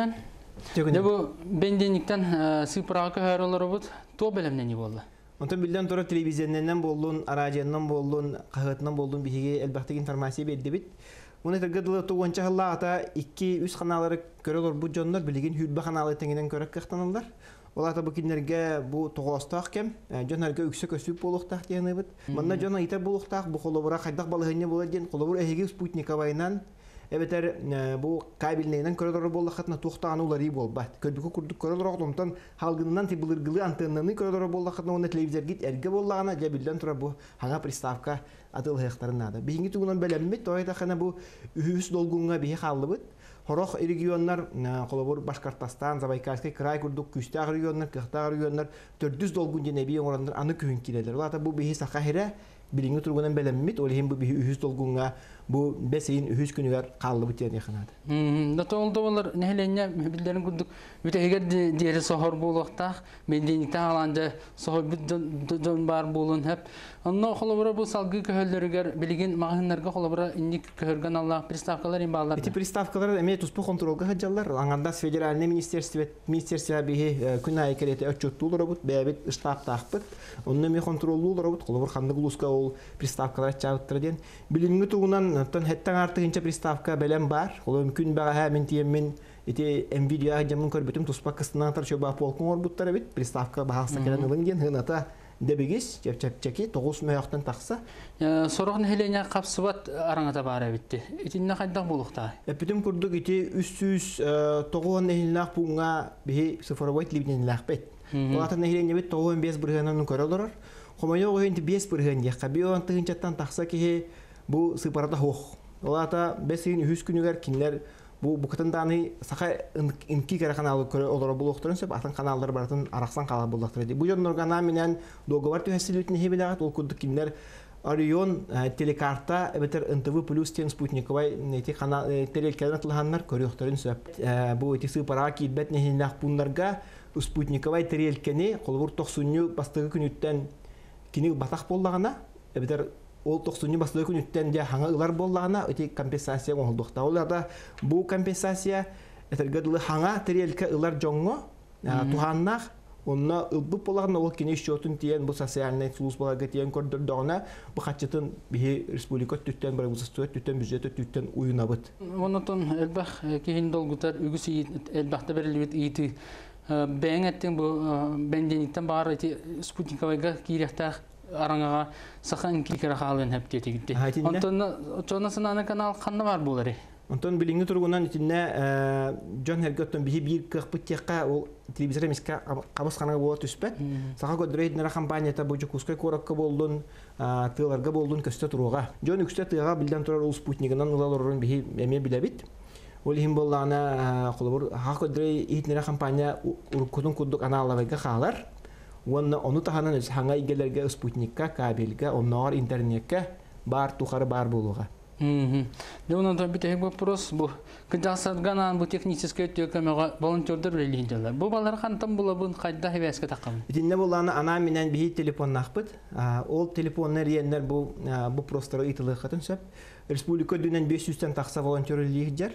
Дебу бендениктен сыпыраға көхөр олар бұд, то бәлемнен не болды? Онтан билден тора телевизионнан болдун, радионнан болдун, кагытынан болдун биһиге элбахтык информация берди бит. Муну тергедиле тугунча хылла ата iki-üç каналары көрөлөр бу жоннор билген хүлбе каналы теңинен көрөк кыктанылар. Олата бу кинерге бу тогостак кем, жонорга үксө көсүп болуктак дегени бит. Мында жона итер болуктак бу колобура кайдак балыгыны болот ден, колобур эһиге спутниковайнан эбетер бу кабельнейнен көрөлөр боллакатна туктаанулары болбат. Көрдүкө курдук көрөлөр октомтон халгынынан тибылыргылы антеннаны көрөлөр боллакатна оны телевизор гит эрге боллагана же билден тура бу хаңа приставка атыл хектарында. Бигинги тугунан белеммит, тойда хана бу үс долгунга бии халлыбыт. Хорох регионнар, колобур Башкортостан, Забайкальский край курдук, Күстаг регионнар, Кыхтаг регионнар төрт жүз долгун женеби оңорандар аны күйін келелер. Олата бу бии сакахире билинги тургунан белеммит, олихин бу бии үс долгунга бу бесейин үс күнүгөр каллыбыт ден яханады. Да толду болар нехленне билдерин курдук бүтегер диери сохор болуктак, мендениктен аланды сохор бүт бар болун хеп. Онно холобура бу салгы көхөллөрүгөр билген магыннарга холобура инник көхөргөн Аллах приставкалар имбалар. Эти приставкалар эме туспу контролга хаджалар. Аңанда федеральный министерство министерство бии күнай керете отчеттулар бут, бебит штаб тахпыт. Онно ми контроллуулар бут, холобур ханды гулуска ол приставкалар чабыттыр ден. Билинги тугунан тон хеттен артыгынча приставка белем бар. Ол мүмкүн бага хамин тиемин эти Nvidia жамын көрбүтүм туспа кыстынан тар чөба полкун орбуттар бит. Приставка баһасы келен ылынген хыната дебегис чеп-чепчеки тогуз мөяктан такса. Сорогун хелене капсыбат араңата бара битти. Итинне кайдак болукта. Эпитим курдук ити үч жүз тогуз нехилнак пунга бихи цифровой телевидениелак бет. Олата нехилене бит тогуз беш биргенен көрөлөр. Хомойо гойнти беш бирген я кабион тыгынчаттан такса ки бу сыпарата хох. Олата бесин үч күнүгөр кинлер бу букатанданы саха инки кара каналы олора булуктурун сөп атын каналдар бартын араксан кала булуктур ди. Бу жонноргана менен договор төһөсүлүтүн хебилат ол курдук кинлер Орион телекарта эбетер эн тэ вэ плюс тен спутниковай эти канал телеканал тылганнар көрөктөрүн сөп. Бу эти сыпара китбет нехинак пундарга спутниковай терелкени колбур токсунню бастыгы күнүттен кини батак боллагана эбетер ол токсунню басылы күнүттен де хаңа ылар боллагана эти компенсация олдукта. Оларда бу компенсация этергедилы хаңа терелке ылар жоңго туханнак онна ылбып боллагана ол кини счетун тиен бу социальный службаларга тиен көрдөрдөгөнө бу качытын бии республика түттен бир бузустует түттен бюджет түттен уюнабыт. Онотон элбах кийин долгутар үгүс элбахта берилбит ити бэңеттен бу бендениктен бар эти спутниковайга киряктак араңага сахан кикера халын хеп тетигди. Онтон чонасына канал канна бар булары. Онтон билинги тургунан итинне Джон Херготтон бихи бир кыпытекка ол телевизор эмеска кабысканага болот түспөт. Сага көдрөйднера компанията бу жукускай коракка болдун, тыларга болдун көстө туруга. Джон үкстө тыга билден турар ул спутнигинен ылалорун бихи эме билебит. Ол хим боллана колобур ха көдрөй итнера компания уркудун кудук аналарга халар. Онна ону таханан хаңа игелерге спутникка, кабелге, онноор интернетке бар тухары бар болуга. Мм. Леонид битек вопрос бу. Кыдасадганан бу технический төкөмөгө волонтердер билдилер. Бу балар кантан булабын кайда хебеске таккан. Итинне болланы ана менен бихи телефон нахпыт. Ол телефоннар йеннер бу бу просторы итылы хатын сөп. Республика дүнен беш жүздөн такса волонтер лигдер.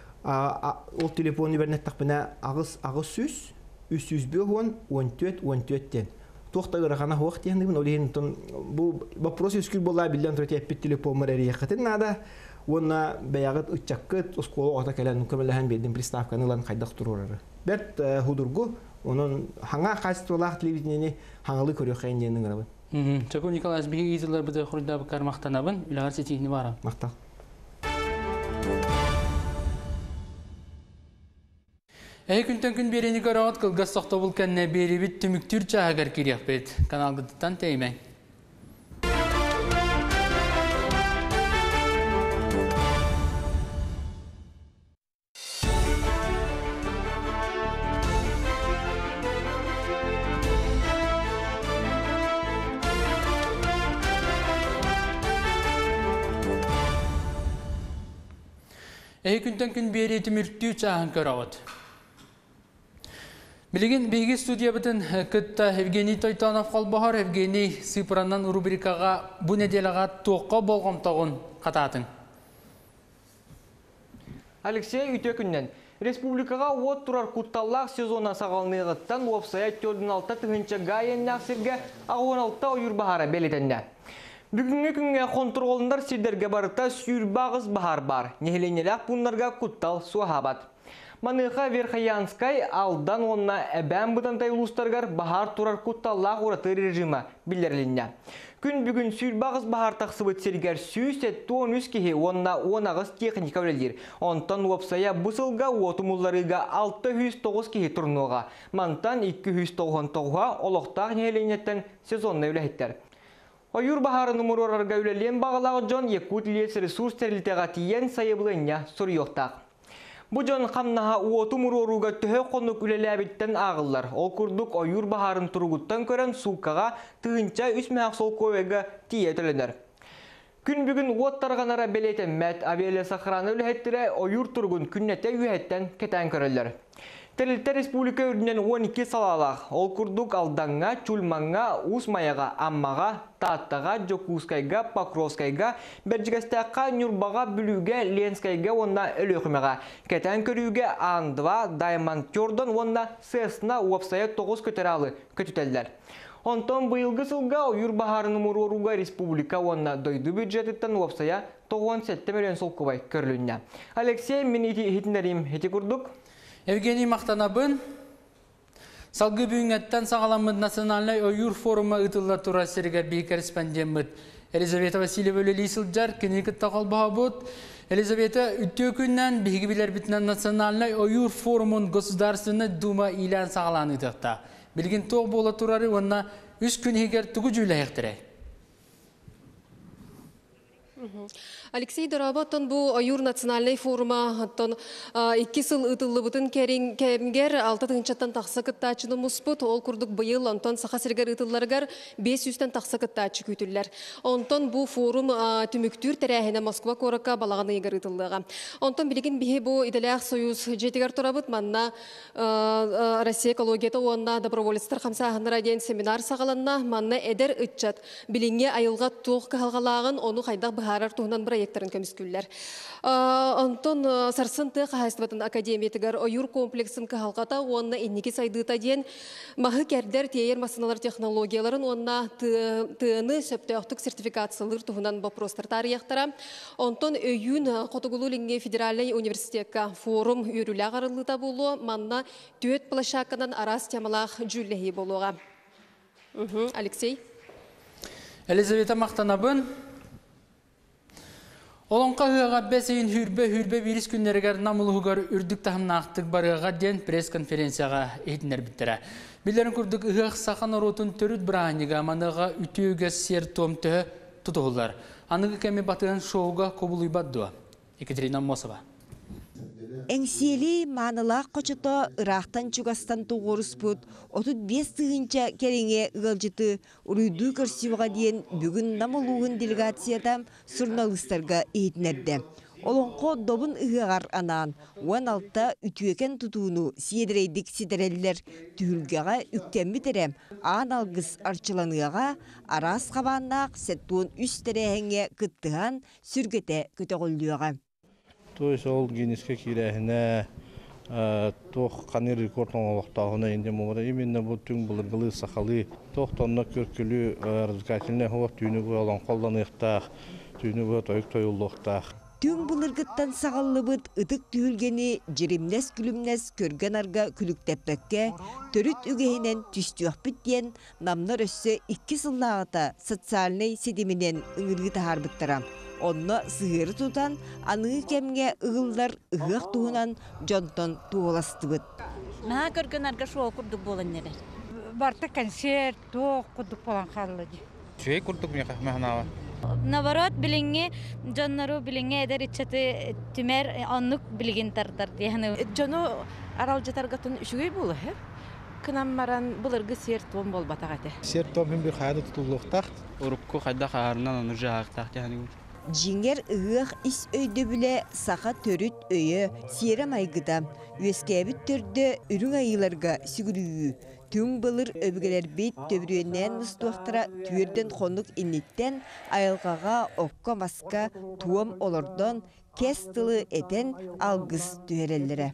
Ол телефону бернет такпына агыс агыс сүз үч жүз он төрт он төрттен. Тоқтагыра ғана хоқ тегіндігін олейін бұл вопрос үскіл бола білден тұрет еппет телефон мәрәрі еқетін нада оны бәяғыт ұтчаққыт ұсколы ота кәлән көміліған берден приставканы лан қайдақ тұрурары. Бәрт худургу оның хаңа қайсытылақ телевидениені хаңалы көрі қайын денің ғырабын. Чаку Николаевич бейгі етілер бұды құрыда бұқар мақтанабын, үлағар сетейіні бара. Мақтал. Әй күнтен күн берені көрағат қылғас соқты бұл кәнне бері біт түміктүр чағығар керек бет. Канал ғыдыттан тәймен. Әй күнтен күн бері түміктүр чағығар көрағат. Билеген бейгі студия бітін күтті Евгений Тойтанов қалбағар Евгений Сыпыраннан рубрикаға бұ неделаға тоққа болғамтағын қататын. Алексей үйте күннен. Республикаға от турар кутталлақ сезона сағалныйғыттан опсая төрден алты тығынча ғайеннақ сірге ағуан алтта ойыр бағара белетенді. Бүгінгі күнге контролындар сирдерге барыта сүйірбағыз бағар бар. Нехеленелек бұнларға куттал суахабат. Маныға Верхоянскай алдан онна әбән бұдантай ұлыстарғар бағар турар кутталлақ ұраты режимі білдерленді. Күн бүгін сүйірбағыз бағар тақсыбыт сергер сүйіс әтті он үз кеге онна он ағыз техника өлелдер. Онтан опсая бұсылға отымыларыға алты жүз тоғыз кеге тұрнуға. Мантан екі жүз тоғыз тоғыға олықтақ нехеленеттен сезонны өләйттер. Ойыр бағары нұмырорарға өлелен бағалағы жон Якут лес ресурс тәрілтеға тиен сайыбылыня сұр yoқтақ. Бұ жон қамнаға уотумыр оруға түхі қонық үлеләбіттен ағылар. Ол күрдік ойыр бағарын тұрғыттан көрін суқаға тығынча үс мәғ сол көйеге тие төленер. Күн бүгін оттарғанара белетен мәт авиалия сақыраны үләйттірі ойыр тұрғын күннете үйәттен кетен көрілер. Тәлілті республика үрдінен он екі салалақ. Ол күрдік алданға, чулманға, усмаяға, аммаға, таттаға, жокускайға, покровскайға, бәржігістәққа, нүрбаға, бүліге, ленскайға, онна өліқымеға. Кәтен көріуге андыва, даймонтёрдан, онна сесна уапсая тоғыз көтералы көтітелдер. Онтон бұйылғы сылға ойыр бағарын ұмыруға республика онна дойды бюджеттен уапсая тоғыз миллион сол көбай көрілінне. Алексей, мен етінерім, еті күрдік? Евгений Мақтанабын, салғы бүйінгеттен сағаламыд национальный ойыр форумы ұтылла тура серге бей корреспондент Елизавета Васильева өлелі сылджар кенекітті қалбаға бұд. Елизавета үтті күннен бейгі білер бітінен национальный ойыр форумын государственный дума илән сағаланы тұқта. Білген тоқ бола турары онна үш күн егер түгі жүйлі әқтірі. Алексей Доработон бу ойыр национальный форума оттон икки сыл ытылы бутын кемгер алты тыңчаттан тақсы кыттачыны мұспыт, ол күрдік бұйыл, онтон сақа сіргер ытылларғар бес жүзден тақсы кыттачы күйтілер. Онтон бу форум түміктүр тәрәхіне Москва коракка балағаны егер ытыллыға. Онтон білген бейе бу Идалях Союз жетігер тұрабыт, манна Россия экологията оңна доброволецтер қамсағыныр аден семинар сағаланна, манна әдер үтчат. Білінге айылға тоқ қалғалағын, оны қайдақ бұхарар туғынан бұра ектарын көміскүллер. Антон сарсын тұқ қағайстыбатын академиятығар ойыр комплексін қағалғата, онна еннеке сайдыта ден мағы кәрдер тейер масыналар технологияларын онна тыны сөптеуқтық сертификациялыр туғынан бопростар тарияқтара. Антон өйін Қотығылу Линге федеральный университетка форум үйрілі ағарылыта болу, манна төт плашақынан арас темалақ жүлләхи болуға. Алексей. Елизавета Мақтанабын. Олонқа ғыға бәсейін хүрбе-хүрбе вирус күннергер намылығығар үрдік тахымнақтық барыға ден пресс-конференцияға ейтінер біттірі. Білерін күрдік ұғық сақан оротын төріт бірааніға маныға үтіуге сер томты тұтығылар. Анығы кәме батыған шоуға көбілуй бадды. Екатерина Мосова. Әңсели манылақ қочыто ырақтан чугастан тоғырыс бұд, отыз бес тығынча кереңе ғылжыты ұруйду көрсіуға дейін бүгін намылуғын делегацияда журналистарға ейтінерді. Олонқо добын ұғығар анан, он алты үтуекен тұтуыну сиедірейдік сидерелілер түхілгеға үктен бітерем, ан алғыз арчыланыға арас қабаннақ сәттуын үстерәңе күттіған сүргете көтеғылдыға. То есть ол генеске кирәһенә тох каныр рекордның вакытында инде мора именно бу түң булыргылы сахалы тохтонна көркүлү развлекательный ховак түнү болон колданыкта түнү бо тойк тоюллукта түң булыргыттан сагаллыбыт ытык түһүлгени жиримнес күлүмнес көргөн арга күлүктеппекке төрүт үгеһинен түстүөхпүт диен намнар өссө икки сыллагыта социальный седиминен ыңыргы тахарбыттара. Онна сыгыры тутан, аны кемге ығылдар ығық туғынан жонтон туғыластыбыт. Мәға көрген арға шоу күрдік болын нелер. Барты концерт, тоқ күрдік болан қалылады. Шөй күрдік меға мәғынава. Наоборот, біліңе, жоннару біліңе әдер итчаты түмер оннық білген тардар. Жону арал жатарғатын үшігей болы, хе? Кынам маран бұлырғы сертуым бол батағаты. Сертуым бір қайды тұтылуқтақ. Урукку қайда қағарынан оны жағықтақ дегені. Жиңер ұғық ис өйді біле сақа төріт өйі сері майғыда. Өскәбіт түрді үрің айыларға сүгірігі. Түң бұлыр өбігелер бейт төбірінен мұстуақтыра түрден қонық иннеттен айылғаға оққа маска туым олырдан кес тылы етен алғыз түйерелері.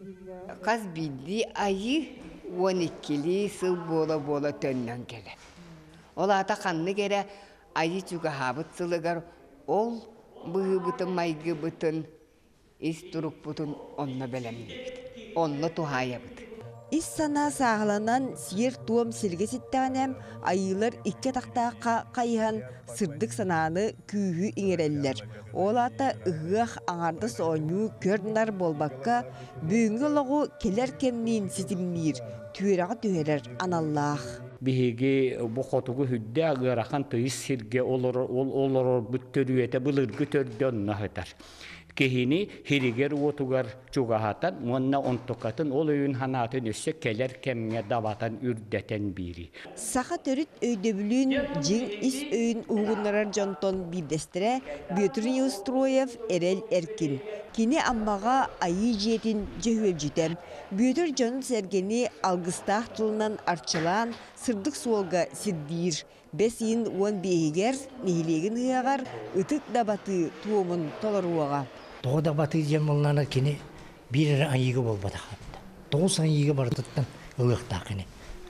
қаз билди айы он иккили сыл бола-бола төннен келе. Ол ата қанны кере айы чуга хабыт сылыгар ол бұғы бұтын майғы бұтын ис тұрук бұтын онна белемні бит. Онна тухая бұт. Ис сана сағыланан сиер туым сілгесіттәнем айылар икке тақтаққа қайған сырдық сананы күйі иңерелілер. Ол ата ұғық аңарды соңу көрдінар болбаққа бүгінгі лоғу келер кемнейін сетімнейір, түйераға түйерер аналлақ. Биһиги бохотугу хүдде агырахан тыйыс сирге олор олор бүттөрүете былыргы төрдөн нахытар. Кехини хиригер отугар чугахатан монна онтокатын ол өйүн ханатын өссө келер кемге даватан үрдетен бири. Саха төрүт өйдөбүлүн жиң ис өйүн угуннарар жонтон бирдестире Бөтүрүн Устроев эрел эркин. Кини аммага айы жетин жөһөл житем. Бөтүр жон сергени алгыстах тулунан арчылан сырдык суолга сирдир. Бес ин он бейгер нихилеген ыягар ытык дабаты туомун толоруага. Тоғда баты жемолнаны кені бір айығы болбады қапты. Тоғыз айығы бардыттан ұлықта кені.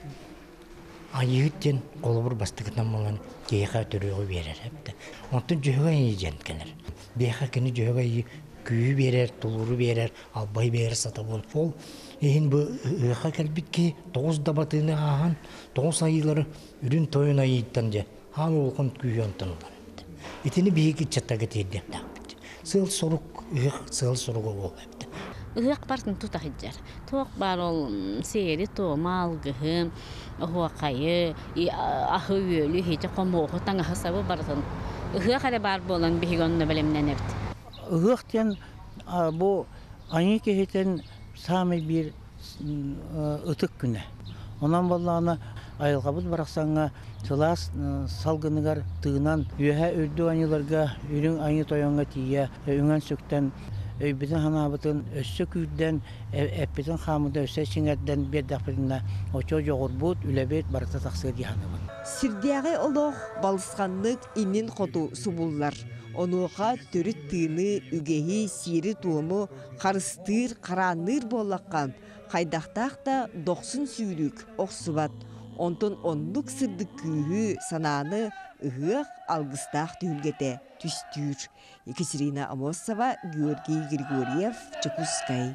Айығыттен қолы бір бастықытан болған кейқа түріғі берер әпті. Онтын жөгі айы жент кәлер. Бейқа кені жөгі айы күйі берер, тұлыры берер, албай берер сата бол. Ол ең бұл ұйқа кәлбіт ке тоғыз дабатыны аған, тоғыз айылары үрін тойын айыттан же. Ағы олқын күйі онтын олар әпті. Етіні бейгі чаттағы тейдеп дақпыт. Сыл сорук, ұйық сыл соруғы ол әпті. Ұйық бартын тұтақ еджер. Тоқ бар ол сері, тоғмал, ғығым, ұғақайы, ағы өлі, хеті қомы оқытан ағысабы бартын. Ұйық әрі бар болан бейгі онына білімнен әпті. Ұйықтен бұл аңы кехетен самы бір ұтық күні. Онан болағына айылғабыд барақсаңға сылас салғынығар тығынан үйәе өрді аңыларға үйрің аңы тойонға тия өңін сөктен өйбетін ханабытын өссі күйден әппетін қамыда өссі сіңерден бердақпетіне очо жоғыр бұд үләбет барықта тақсығы дейханымын. Сирдияғы олық балысқанлық инін қоту субуллар. Онуға түріт тыны, үгеhi, сири туымы, қарыстыр, қараныр болаққан. Қайдақтақ та доқсын сүйрік, оқсыбат. Онтон ондық сырдық күйі сананы ұғық алғыстақ түйілгеті түстүр. Екатерина Амосова, Георгий Григорьев, Чекускай.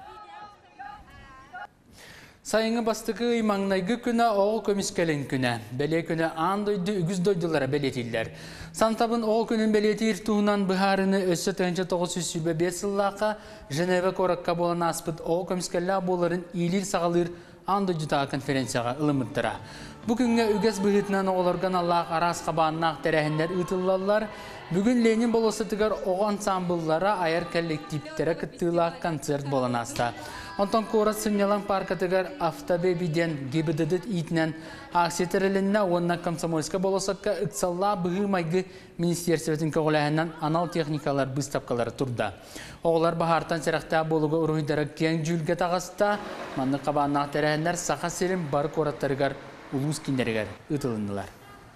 Сайыңы бастықы имаңнайғы күні оғыл көміскелін күні. Бәле күні андойды үгіз дойдылары бәлетілдер. Сантабын оғыл күнін бәлетір туғынан бұхарыны өссі тоғыз тоғыз жүз сүйбе бес сыллаққа Женева қораққа болан аспыт оғыл көміскелі боларын ийлер сағалыр андойдытағы конференцияға ылымыттыра. Бүгінгі үгіз бұғытынан оғыларған Аллах арас қабаннақ тәрәхіндер ұтылалар. Бүгін Ленин болысытығар оғы ансамбыллара айар коллективтері күттілақ концерт болан аста. Онтан корат сынялан паркатыгар автобебиден гибедедет итнен акситерелінна онна комсомольска болосакка ыксалла бұғы майғы министерсветин көғыләхіннен анал техникалар бұстапкалары тұрда. Оғылар бағартан сәріқта болуға ұрғыдары кен жүлге тағаста, манны қабаннақ тәрәхіндер сақа селім бар кораттарыгар улус киндерігер ұтылындылар.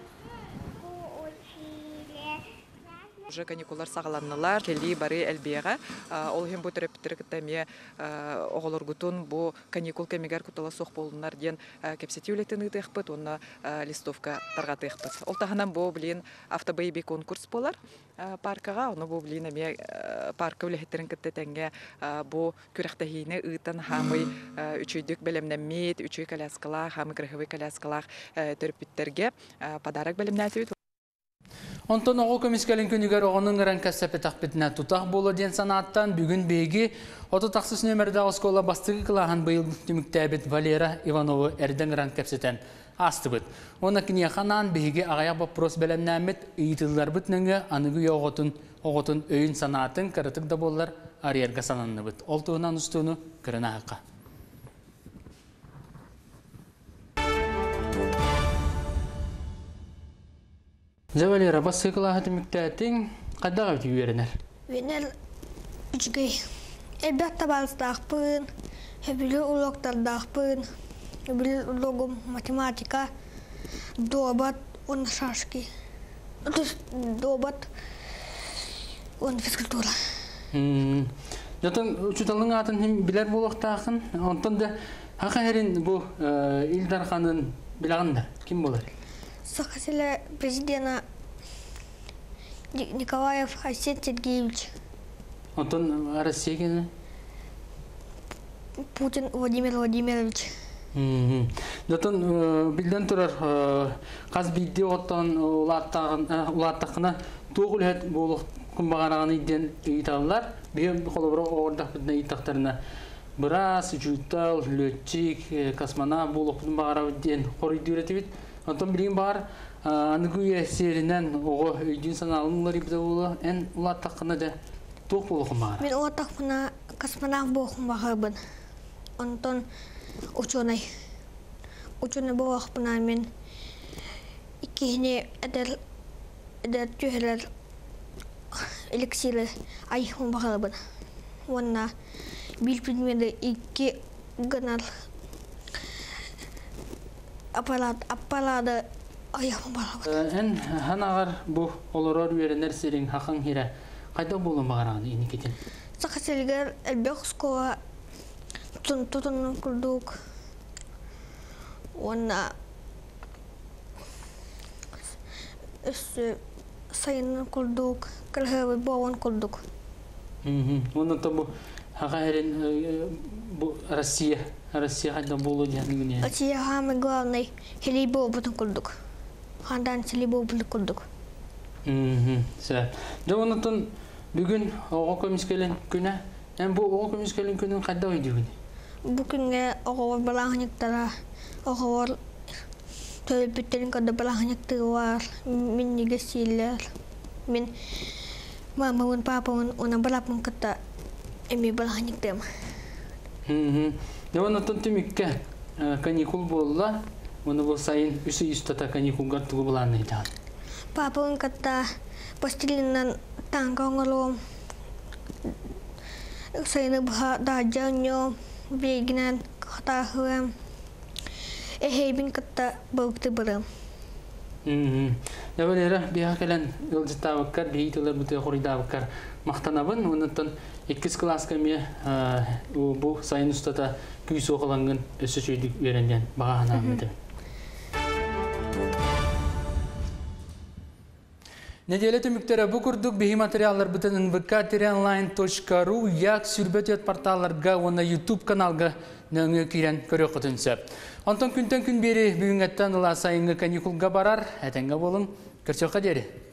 Уже каникулар сағаланнылар, келі бары әлбеға. Ол хем бұ түріптірі кітәме оғылыр ғытын бұ каникул кәмегер күтіла соқ болынар ден кәпсеті өлетін ұты әқпіт, оны листовка тарғаты әқпіт. Ол тағынан бұ білін автобейбі конкурс болар паркаға, оны бұ білін әме парка өліхеттерін кіттетенге бұ күріқтәхейіне ұйтын хамы үшүйдік бәлемнәмет, үшүй кәләскалақ, хамы кіріхіві кәләскалақ түріпіттерге подарак бәлемнәті Онтон оғы көміскелін күнігер оғының ғыран кәсіпі тақпетіне тұтақ болы ден санаттан бүгін бейгі оты тақсыз нөмірді аускола бастығы қылаған бұйыл түміктәбет Валера Ивановы әрдің ғыран кәпсетен асты бұд. Оны кіне қанан бейгі ағаяқ бапрос бәлемнәмет үйітілдер бұтныңы анығы оғытын оғытын өйін санатын кірітікді болар арьерға сананны бұд. Ол тұғынан ұстуыны кіріна аққа. Валера, бассы қылағы мүктәтің қаддаға өте үйерінер? Венер үшгей. Әлбәтті балыстақпын, әбілі ұлықтардақпын, әбілі ұлығым математика, добат, он шашки, добат, он физкультура. Жатын учуталың атын хим билер болуқтақын, онтон да хақайрин бұл Илдар ханын білағында ким болар? Сахасиле президента Николаев Арсений Сергеевич. Онтон Россия кені? Путин Владимир Владимирович. Жатын билден тұрар қаз бидде оттан улаттақына тоғыл әт болуқ күнбағарағаны иден үйталылар. Бейім қолыбыра оғырдақ бітіне үйтақтарына біраз, үчүттал, лөтчик, космонавт болуқ күнбағарағы иден қорыйды өреті бит. Онтан білген бағар анығуе серінен оғы үйден саналыңлар ебді болу, ән улаттақына да тоқ болуқын бағар. Мен улаттақына космонавт болуқын бағарбын. Онтан ученый. Ученый болуқпына мен иккехіне әдір түйелер эликсиры айқын бағарбын. Онна бил предметі икки гынар аппараты айқын бағарбын. Ән ханағар бұл олырор веренер серің хақын хире қайда болу бағарағын ені кетен? Сақаселгер әлбек скола тұтынын күрдік. Онна үсі сайынын күрдік, кірхеві болуын күрдік. Онна табу хаға әрін Россия, Россия қайда болу дегеніне? Россия хамы главный хелей болу бұтын күрдік. Хандан хелей болу бұтын күрдік. Сәп. Жа онытын бүгін оға көміскелін күні, ән бұл оға көміскелін күнін қайда ойды күні? Бұл күнге оғавар балағынықтара, оғавар төліпіттерін қады балағынықтығы бар, мен неге сейлер. Мен мамауын, папауын, она балапын қытта әме балағынықтым. Оны тұн түмікке каникул болла, оны бұл сайын үсі үстата каникулғар тұғы боланы етаған. Папауын қытта пластилиннан танға оңылуым, сайыны бұға дағжаньом, бейгінен қатағым, әхейбін қытта бұлықты бұрым. Дәуелері бейға кәлін үлжітті абыққар, бейітілер бұты қорыйды абыққар мақтанабын. Онытын еккіз класс кәме бұл сайын ұстата күйіс оқыланғын өсі сөйдік өренден баға ғанамыды. Неделе түміктері бұл күрдік бейі материалдар бұтын эн вэ ка онлайн точка ру як сүрбет ет порталларға, оны YouTube каналға нөңі кейрен көрі құтынсы. Онтан күнтен күн бері бүгін әттен ұла сайынғы каникулға барар, әтенге болың, көрсеуқа дері.